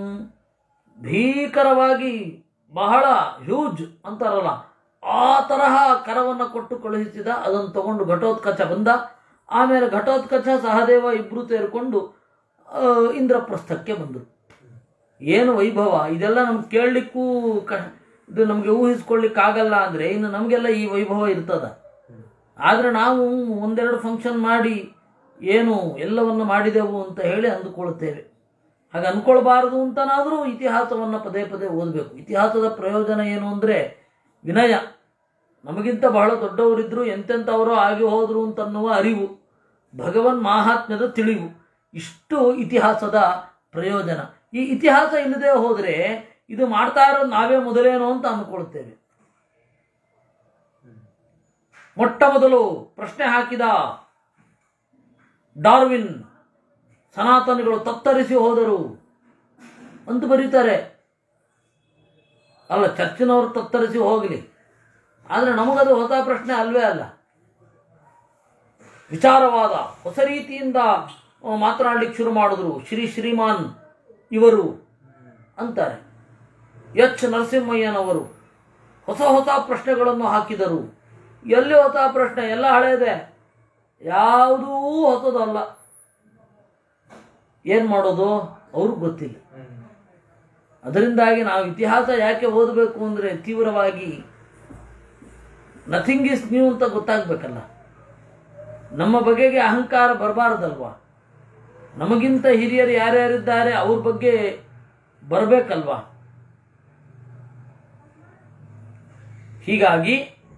ಭೀಕರವಾಗಿ ಬಹಳ ಹ್ಯೂಜ್ ಅಂತಾರಲ್ಲ, ಆ ತರಹ ಕರವನ್ನು ಕೊಟ್ಟು ಕಳುಹಿಸಿದ. ಅದನ್ನು ತಗೊಂಡು ಘಟೋತ್ಕಚ ಬಂದ. ಆಮೇಲೆ ಘಟೋತ್ಕಚ ಸಹದೇವ ಇಬ್ಬರು ಸೇರಿಕೊಂಡು ಇಂದ್ರಪ್ರಸ್ಥಕ್ಕೆ ಬಂದರು. ಏನು ವೈಭವ ಇದೆಲ್ಲ ನಮ್ಗೆ ಕೇಳಲಿಕ್ಕೂ ಕ ಇದು ನಮಗೆ ಊಹಿಸ್ಕೊಳ್ಳಿಕ್ಕಾಗಲ್ಲ. ಅಂದರೆ ಇನ್ನು ನಮಗೆಲ್ಲ ಈ ವೈಭವ ಇರ್ತದ. ಆದರೆ ನಾವು ಒಂದೆರಡು ಫಂಕ್ಷನ್ ಮಾಡಿ ಏನು ಎಲ್ಲವನ್ನು ಮಾಡಿದೆವು ಅಂತ ಹೇಳಿ ಅಂದುಕೊಳ್ತೇವೆ. ಹಾಗೆ ಅಂದ್ಕೊಳ್ಬಾರದು ಅಂತನಾದರೂ ಇತಿಹಾಸವನ್ನು ಪದೇ ಪದೇ ಓದಬೇಕು. ಇತಿಹಾಸದ ಪ್ರಯೋಜನ ಏನು ಅಂದರೆ ವಿನಯ. ನಮಗಿಂತ ಬಹಳ ದೊಡ್ಡವರಿದ್ದರು, ಎಂತೆಂಥವರೋ ಆಗಿ ಹೋದರು ಅಂತನ್ನುವ ಅರಿವು, ಭಗವನ್ ಮಾಹಾತ್ಮ್ಯದ ತಿಳಿವು, ಇಷ್ಟು ಇತಿಹಾಸದ ಪ್ರಯೋಜನ. ಈ ಇತಿಹಾಸ ಇಲ್ಲದೆ ಹೋದರೆ ಇದು ಮಾಡ್ತಾ ಇರೋದು ನಾವೇ ಮೊದಲೇನೋ ಅಂತ ಅಂದ್ಕೊಳ್ತೇವೆ. ಮೊಟ್ಟ ಮೊದಲು ಪ್ರಶ್ನೆ ಹಾಕಿದ ಡಾರ್ವಿನ್ ಸನಾತನಿಗಳು ತತ್ತರಿಸಿ ಹೋದರು ಅಂತ ಬರೀತಾರೆ. ಅಲ್ಲ, ಚರ್ಚಿನವರು ತತ್ತರಿಸಿ ಹೋಗಲಿ, ಆದರೆ ನಮಗದು ಹೊಸ ಪ್ರಶ್ನೆ ಅಲ್ವೇ ಅಲ್ಲ. ವಿಚಾರವಾದ ಹೊಸ ರೀತಿಯಿಂದ ಮಾತನಾಡಲಿಕ್ಕೆ ಶುರು ಮಾಡಿದ್ರು ಶ್ರೀ ಶ್ರೀಮಾನ್ ಇವರು ಅಂತಾರೆ. ಎಚ್ ನರಸಿಂಹಯ್ಯನವರು ಹೊಸ ಹೊಸ ಪ್ರಶ್ನೆಗಳನ್ನು ಹಾಕಿದರು. ಎಲ್ಲಿ ಹೊಸ ಪ್ರಶ್ನೆ? ಎಲ್ಲ ಹಳೆಯದೇ, ಯಾವುದೂ ಹೊಸದಲ್ಲ. ಏನು ಮಾಡೋದು ಅವ್ರಿಗೆ ಗೊತ್ತಿಲ್ಲ. ಅದರಿಂದಾಗಿ ನಾವು ಇತಿಹಾಸ ಯಾಕೆ ಓದಬೇಕು ಅಂದರೆ ತೀವ್ರವಾಗಿ ನಥಿಂಗ್ ಈಸ್ ನ್ಯೂ ಅಂತ ಗೊತ್ತಾಗಬೇಕಲ್ಲ. ನಮ್ಮ ಬಗೆಗೆ ಅಹಂಕಾರ ಬರಬಾರ್ದಲ್ವಾ. ನಮಗಿಂತ ಹಿರಿಯರು ಯಾರ್ಯಾರಿದ್ದಾರೆ ಅವ್ರ ಬಗ್ಗೆ ಬರಬೇಕಲ್ವಾ. ಹೀಗಾಗಿ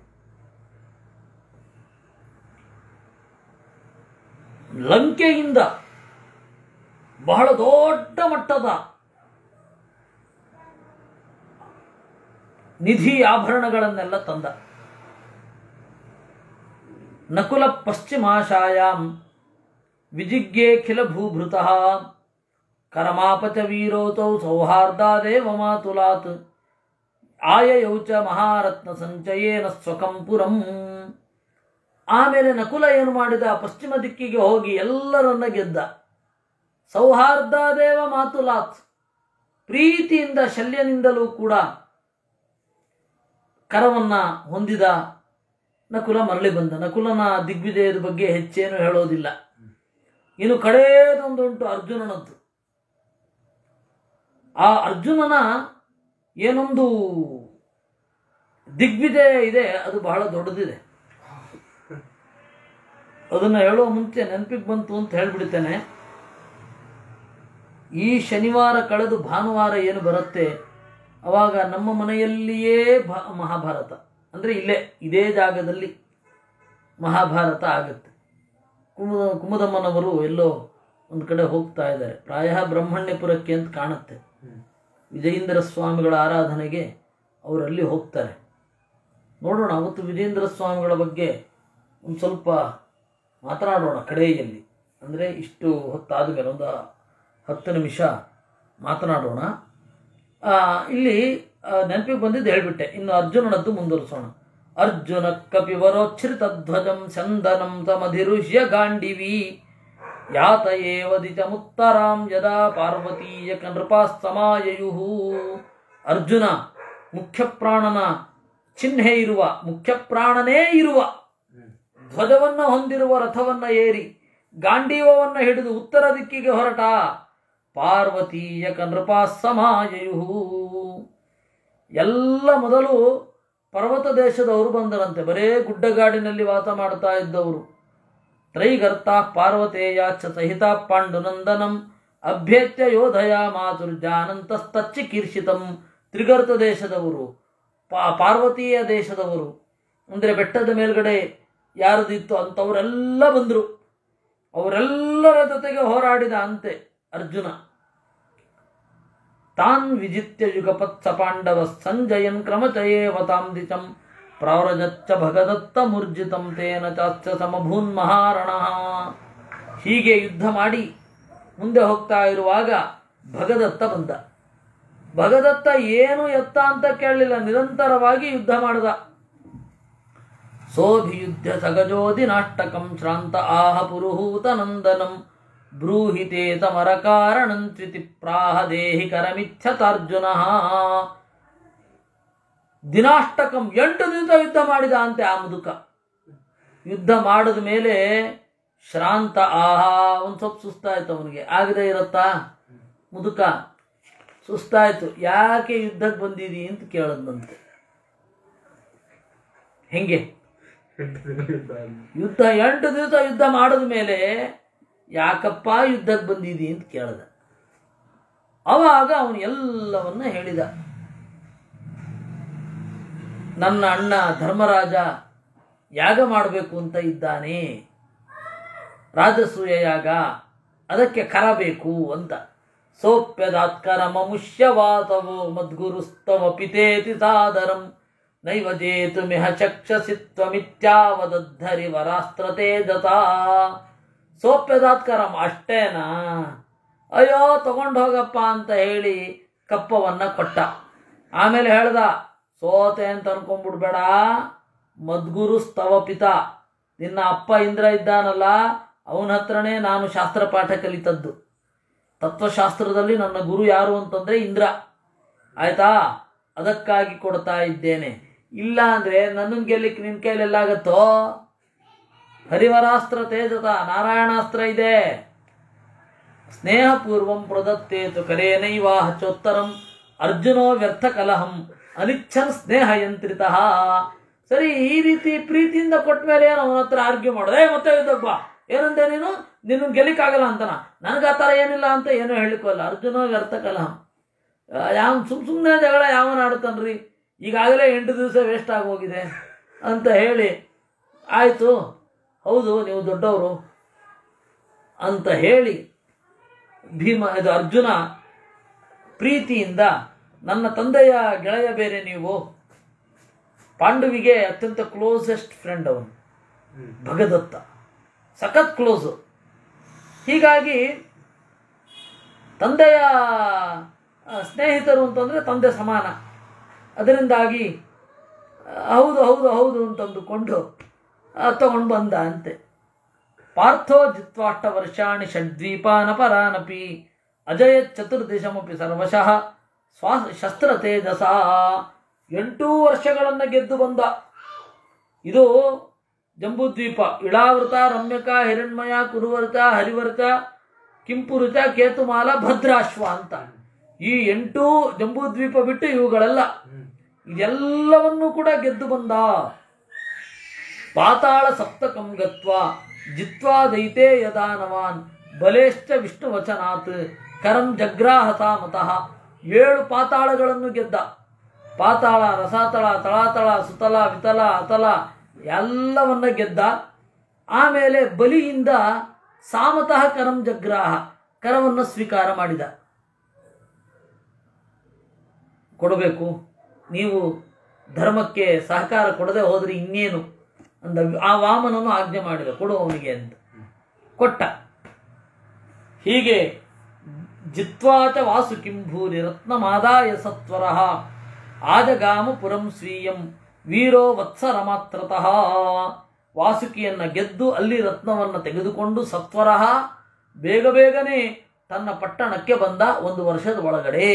ಲಂಕೆಯಿಂದ ಬಹಳ ದೊಡ್ಡ ಮಟ್ಟದ ನಿಧಿ ಆಭರಣಗಳನ್ನೆಲ್ಲ ತಂದ. ನಕುಲ ಪಶ್ಚಿಮಾಶಾಯಾಂ ವಿಜಿಜ್ಞೇಖಿಲ ಭೂಭೃತಃ ಕರಮಾಪಚ ವೀರೋತೌ ಸೌಹಾರ್ದಾದೇವ ಮಾತುಲಾತ್ ಆಯಯೌ ಚ ಮಹಾರತ್ನ ಸಂಚಯೇನ ಸ್ವಕಂಪುರಂ. ಆಮೇಲೆ ನಕುಲ ಏನು ಮಾಡಿದ, ಪಶ್ಚಿಮ ದಿಕ್ಕಿಗೆ ಹೋಗಿ ಎಲ್ಲರನ್ನ ಗೆದ್ದ. ಸೌಹಾರ್ದಾದೇವ ಮಾತುಲಾತ್, ಪ್ರೀತಿಯಿಂದ ಶಲ್ಯನಿಂದಲೂ ಕೂಡ ಕರವನ್ನ ಹೊಂದಿದ ನಕುಲ ಮರಳಿ ಬಂದ. ನಕುಲನ ದಿಗ್ವಿಜಯದ ಬಗ್ಗೆ ಹೆಚ್ಚೇನು ಹೇಳೋದಿಲ್ಲ. ಇನ್ನು ಕಡೆಯದೊಂದುಂಟು ಅರ್ಜುನನದ್ದು. ಆ ಅರ್ಜುನನ ಏನೊಂದು ದಿಗ್ವಿಜಯ ಇದೆ, ಅದು ಬಹಳ ದೊಡ್ಡದಿದೆ. ಅದನ್ನು ಹೇಳುವ ಮುಂಚೆ ನೆನಪಿಗೆ ಬಂತು ಅಂತ ಹೇಳ್ಬಿಡ್ತೇನೆ. ಈ ಶನಿವಾರ ಕಳೆದು ಭಾನುವಾರ ಏನು ಬರುತ್ತೆ, ಅವಾಗ ನಮ್ಮ ಮನೆಯಲ್ಲಿಯೇ ಭಾ ಮಹಾಭಾರತ ಅಂದರೆ ಇಲ್ಲೇ ಇದೇ ಜಾಗದಲ್ಲಿ ಮಹಾಭಾರತ ಆಗುತ್ತೆ. ಕುಮುದ ಕುಮುದಮ್ಮನವರು ಎಲ್ಲೋ ಒಂದು ಕಡೆ ಹೋಗ್ತಾ ಇದ್ದಾರೆ, ಪ್ರಾಯ ಬ್ರಹ್ಮಣ್ಯಪುರಕ್ಕೆ ಅಂತ ಕಾಣುತ್ತೆ. ವಿಜಯೇಂದ್ರ ಸ್ವಾಮಿಗಳ ಆರಾಧನೆಗೆ ಅವರಲ್ಲಿ ಹೋಗ್ತಾರೆ. ನೋಡೋಣ, ಅವತ್ತು ವಿಜಯೇಂದ್ರ ಸ್ವಾಮಿಗಳ ಬಗ್ಗೆ ಒಂದು ಸ್ವಲ್ಪ ಮಾತನಾಡೋಣ ಕಡೆಯಲ್ಲಿ. ಅಂದರೆ ಇಷ್ಟು ಹೊತ್ತಾದ ಮೇಲೆ ಒಂದು ಹತ್ತು ನಿಮಿಷ ಮಾತನಾಡೋಣ. ಇಲ್ಲಿ ನೆನಪಿಗೆ ಬಂದಿದ್ದು ಹೇಳಿಬಿಟ್ಟೆ. ಇನ್ನು ಅರ್ಜುನನದ್ದು ಮುಂದುವರಿಸೋಣ. ಅರ್ಜುನ ಕಪಿವರೋಚ್ಛ್ರಿತ ಧ್ವಜಂ ಚಂದನಂ ತಮಧಿರುಷ್ಯ ಗಾಂಡಿವಿ ಯಾತ ಏವದಿತ ಮುತ್ತರಾಂ ಯದಾ ಪಾರ್ವತೀಯ ನೃಪಾಸ್ತಮಾಯಯು. ಅರ್ಜುನ ಮುಖ್ಯಪ್ರಾಣನ ಚಿಹ್ನೆ ಇರುವ, ಮುಖ್ಯಪ್ರಾಣನೇ ಇರುವ ಧ್ವಜವನ್ನ ಹೊಂದಿರುವ ರಥವನ್ನ ಏರಿ ಗಾಂಡೀವವನ್ನು ಹಿಡಿದು ಉತ್ತರ ದಿಕ್ಕಿಗೆ ಹೊರಟ. ಪಾರ್ವತೀಯ ನೃಪಾಸ್ತಮಾಯಯು. ಎಲ್ಲ ಮೊದಲು ಪರ್ವತ ದೇಶದವರು ಬಂದರಂತೆ, ಬರೇ ಗುಡ್ಡಗಾಡಿನಲ್ಲಿ ವಾಸ ಮಾಡ್ತಾ ಇದ್ದವರು. ತ್ರೈಗರ್ತ ಪಾರ್ವತೇಯಾಚ ಸಹಿತ ಪಾಂಡುನಂದನಂ ಅಭ್ಯತ್ಯ ಯೋಧಯ ಮಾತುರ್ಜಾನಂತಸ್ತಚ್ಚಿಕೀರ್ಷಿತಂ. ತ್ರಿಗರ್ತ ದೇಶದವರು, ಪಾ ಪಾರ್ವತೀಯ ದೇಶದವರು ಅಂದರೆ ಬೆಟ್ಟದ ಮೇಲ್ಗಡೆ ಯಾರದಿತ್ತು ಅಂಥವರೆಲ್ಲ ಬಂದರು. ಅವರೆಲ್ಲರ ಜೊತೆಗೆ ಹೋರಾಡಿದ ಅಂತೆ ಅರ್ಜುನ. ತಾನ್ ವಿಜಿತ್ಯ ಯುಗಪತ್ಸ ಪಾಂಡವ ಸಂಜಯನ್ ಕ್ರಮಚಯೇವತಾಂ ದಿಚಂ ಪ್ರವ್ರಜಚ್ಚ ಭಗದತ್ತ ಮೂರ್ಜಿತಂ ತೇನ ಚಾಚ್ಚ ಸಮಭೂನ್ ಮಹಾರಣ. ಹೀಗೆ ಯುದ್ಧ ಮಾಡಿ ಮುಂದೆ ಹೋಗ್ತಾ ಇರುವಾಗ ಭಗದತ್ತ ಬಂದ. ಭಗದತ್ತ ಏನು ಎತ್ತ ಅಂತ ಕೇಳಲಿಲ್ಲ, ನಿರಂತರವಾಗಿ ಯುದ್ಧ ಮಾಡಿದ. ಸೋಭಿಯುದ್ಧ ಸಗಜೋದಿ ನಾಷ್ಟಕಂ ಶ್ರಾಂತ ಆಹ ಪುರುಹೂತ ನಂದನಂ ಬ್ರೂಹಿತೆ ತಮರ ಕಾರಣಂತ್ವಿತಿ ಪ್ರಾಹ ದೇಹಿ ಕರಮಿಚ್ಛತಾರ್ಜುನ. ದಿನಾಷ್ಟಕಂ ಎಂಟು ದಿವಸ ಯುದ್ಧ ಮಾಡಿದ ಅಂತೆ ಆ ಮುದುಕ. ಯುದ್ಧ ಮಾಡಿದ ಮೇಲೆ ಶ್ರಾಂತ ಆಹಾ, ಒಂದು ಸ್ವಲ್ಪ ಸುಸ್ತಾಯ್ತು ಅವನಿಗೆ. ಆಗದೆ ಇರತ್ತಾ, ಮುದುಕ ಸುಸ್ತಾಯ್ತು. ಯಾಕೆ ಯುದ್ಧಕ್ಕೆ ಬಂದಿದಿ ಅಂತ ಕೇಳದಂತೆ. ಹೆಂಗೆ ಯುದ್ಧ ಎಂಟು ದಿವಸ ಯುದ್ಧ ಮಾಡಿದ ಮೇಲೆ ಯಾಕಪ್ಪ ಯುದ್ಧಕ್ಕೆ ಬಂದಿದಿ ಅಂತ ಕೇಳದ. ಅವಾಗ ಅವನು ಎಲ್ಲವನ್ನ ಹೇಳಿದ. ನನ್ನ ಅಣ್ಣ ಧರ್ಮರಾಜ ಯಾಗ ಮಾಡಬೇಕು ಅಂತ ಇದ್ದಾನೆ, ರಾಜಸೂಯ ಯಾಗ, ಅದಕ್ಕೆ ಕರ ಬೇಕು ಅಂತ. ಸೋಪ್ಯದಾತ್ಕರ ಮಮುಷ್ಯವಾತವೋ ಮದ್ಗುರುಸ್ತವ ಪಿತೇತಿ ಸಾದರಂ ನೈವ ಜೇತು ಮಿಹ ಚಕ್ಷಸಿತ್ವಮಿತ್ಯಾವದದ್ಧರಿ ವರಾಸ್ತ್ರತೆ ಜತಾ. ಸೋಪ್ಯದಾತ್ಕರಂ ಅಷ್ಟೇನಾ, ಅಯ್ಯೋ ತಗೊಂಡು ಹೋಗಪ್ಪ ಅಂತ ಹೇಳಿ ಕಪ್ಪವನ್ನ ಕೊಟ್ಟ. ಆಮೇಲೆ ಹೇಳ್ದ, ಸೋತೆ ಅಂತ ಅನ್ಕೊಂಡ್ಬಿಡ್ಬೇಡ, ಮದ್ಗುರು ಸ್ತವ ಪಿತ, ನಿನ್ನ ಅಪ್ಪ ಇಂದ್ರ ಇದ್ದಾನಲ್ಲ ಅವನ ಹತ್ರನೇ ನಾನು ಶಾಸ್ತ್ರ ಪಾಠ ಕಲಿತದ್ದು. ತತ್ವಶಾಸ್ತ್ರದಲ್ಲಿ ನನ್ನ ಗುರು ಯಾರು ಅಂತಂದ್ರೆ ಇಂದ್ರ. ಆಯ್ತಾ, ಅದಕ್ಕಾಗಿ ಕೊಡ್ತಾ ಇದ್ದೇನೆ. ಇಲ್ಲ ಅಂದ್ರೆ ನನ್ನನ್ನು ಗೆಲ್ಲಿಕ್ಕೆ ನಿನ್ನ ಕೈಲೆಲ್ಲಾಗತ್ತೋ. ಹರಿವರಾಸ್ತ್ರ ತೇಜತ, ನಾರಾಯಣಾಸ್ತ್ರ ಇದೆ. ಸ್ನೇಹಪೂರ್ವಂ ಪ್ರದತ್ತೇತು ಕರೇನೈವಾಹ ಚೋತ್ತರಂ ಅರ್ಜುನೋ ವ್ಯರ್ಥ ಕಲಹಂ ಅನಿಚ್ಛನ್ ಸ್ನೇಹ ಯಂತ್ರಿತಃ. ಸರಿ, ಈ ರೀತಿ ಪ್ರೀತಿಯಿಂದ ಕೊಟ್ಟ ಮೇಲೆ ಏನು ಅವನ ಹತ್ರ ಆರ್ಗ್ಯೂ ಮಾಡೋದೇ, ಮತ್ತೆ ಯುದ್ಧಕ್ಕೆ ಬಾ ಏನಂದೆ ನೀನು ನಿನ್ನ ಗೆಲಿಕ್ಕಾಗಲ್ಲ ಅಂತನ. ನನಗೆ ಆ ಥರ ಏನಿಲ್ಲ ಅಂತ ಏನೋ ಹೇಳಿಕೋಲ್ಲ. ಅರ್ಜುನ ವ್ಯರ್ಥ ಕಲಹ. ಯಾವ ಸುಮ್ ಸುಮ್ಮನೆ ಜಗಳ ಯಾವನ ಆಡ್ತಾನ್ರಿ, ಈಗಾಗಲೇ ಎಂಟು ದಿವಸ ವೇಸ್ಟ್ ಆಗೋಗಿದೆ ಅಂತ ಹೇಳಿ, ಆಯಿತು ಹೌದು ನೀವು ದೊಡ್ಡವರು ಅಂತ ಹೇಳಿ ಭೀಮ ಇದು ಅರ್ಜುನ ಪ್ರೀತಿಯಿಂದ, ನನ್ನ ತಂದೆಯ ಗೆಳೆಯ ಬೇರೆ ನೀವು, ಪಾಂಡವಿಗೆ ಅತ್ಯಂತ ಕ್ಲೋಸೆಸ್ಟ್ ಫ್ರೆಂಡ್ ಅವನು ಭಗದತ್ತ, ಸಖತ್ ಕ್ಲೋಸು. ಹೀಗಾಗಿ ತಂದೆಯ ಸ್ನೇಹಿತರು ಅಂತಂದರೆ ತಂದೆ ಸಮಾನ. ಅದರಿಂದಾಗಿ ಹೌದು ಹೌದು ಹೌದು ಅಂತಂದುಕೊಂಡು ತಗೊಂಡು ಬಂದ ಅಂತೆ. ಪಾರ್ಥೋ ಜಿತ್ವಾಷ್ಟ ವರ್ಷಾಣಿ ಷಡ್ದ್ವೀಪಾನಪರಾನಪಿ ಅಜಯ ಚತುರ್ದಿಶಮಪಿ ಸರ್ವಶಃ ಸ್ವಾ ಶಸ್ತ್ರ ತೇಜಸ. ಎಂಟೂ ವರ್ಷಗಳನ್ನು ಗೆದ್ದು ಬಂದ. ಇದು ಜಂಬೂದ್ವೀಪ, ಇಳಾವೃತ, ರಮ್ಯಕ, ಹಿರಣ್ಮಯ, ಕುರುವರ್ತ, ಹರಿವರ್ತ, ಕಿಂಪುರುತ, ಕೇತುಮಾಲ, ಭದ್ರಾಶ್ವ ಅಂತ ಈ ಎಂಟೂ ಜಂಬೂದ್ವೀಪ ಬಿಟ್ಟು ಇವುಗಳೆಲ್ಲ ಇದೆಲ್ಲವನ್ನೂ ಕೂಡ ಗೆದ್ದು ಬಂದ. ಪಾತಾಳ ಸಪ್ತಕಂ ಗತ್ವಾ ಜಿತ್ವಾ ದೈತೆ ಯದಾನವಾನ್ ಬಲೇಶ್ಚ ವಿಷ್ಣು ವಚನಾತ್ ಕರಂ ಜಗ್ರಾಹತ ಮತಃ. ಏಳು ಪಾತಾಳಗಳನ್ನು ಗೆದ್ದ. ಪಾತಾಳ, ರಸಾತಳ, ತಳಾತಳ, ಸುತಲ, ವಿತಲ, ಅತಲ ಎಲ್ಲವನ್ನ ಗೆದ್ದ. ಆಮೇಲೆ ಬಲಿಯಿಂದ ಸಾಮತಃ ಕರಂ ಜಗ್ರಾಹ, ಕರವನ್ನು ಸ್ವೀಕಾರ ಮಾಡಿದ. ಕೊಡಬೇಕು, ನೀವು ಧರ್ಮಕ್ಕೆ ಸಹಕಾರ ಕೊಡದೆ ಹೋದರೆ ಇನ್ನೇನು ಅಂದ. ಆ ವಾಮನನು ಆಜ್ಞೆ ಮಾಡಿದ, ಕೊಡು ಅವನಿಗೆ ಅಂತ ಕೊಟ್ಟ. ಹೀಗೆ ಜಿತ್ವಾಚ ವಾಸುಕಿಂ ಭೂರಿ ರತ್ನಮಾದಾಯ ಸತ್ವರಃ ಆಜಗಾಮ ಪುರಂ ಸ್ವೀಯಂ ವೀರೋ ವತ್ಸರ ಮಾತ್ರತಃ. ವಾಸುಕಿಯನ್ನು ಗೆದ್ದು ಅಲ್ಲಿ ರತ್ನವನ್ನು ತೆಗೆದುಕೊಂಡು ಸತ್ವರಃ ಬೇಗ ಬೇಗನೆ ತನ್ನ ಪಟ್ಟಣಕ್ಕೆ ಬಂದ, ಒಂದು ವರ್ಷದ ಒಳಗಡೆ.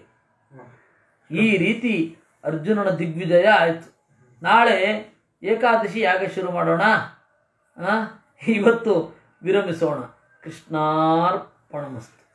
ಈ ರೀತಿ ಅರ್ಜುನನ ದಿಗ್ವಿಜಯ ಆಯಿತು. ನಾಳೆ ಏಕಾದಶಿ ಯಾಗ ಶುರು ಮಾಡೋಣ. ಇವತ್ತು ವಿರಮಿಸೋಣ. ಕೃಷ್ಣಾರ್ಪಣಮಸ್ತು.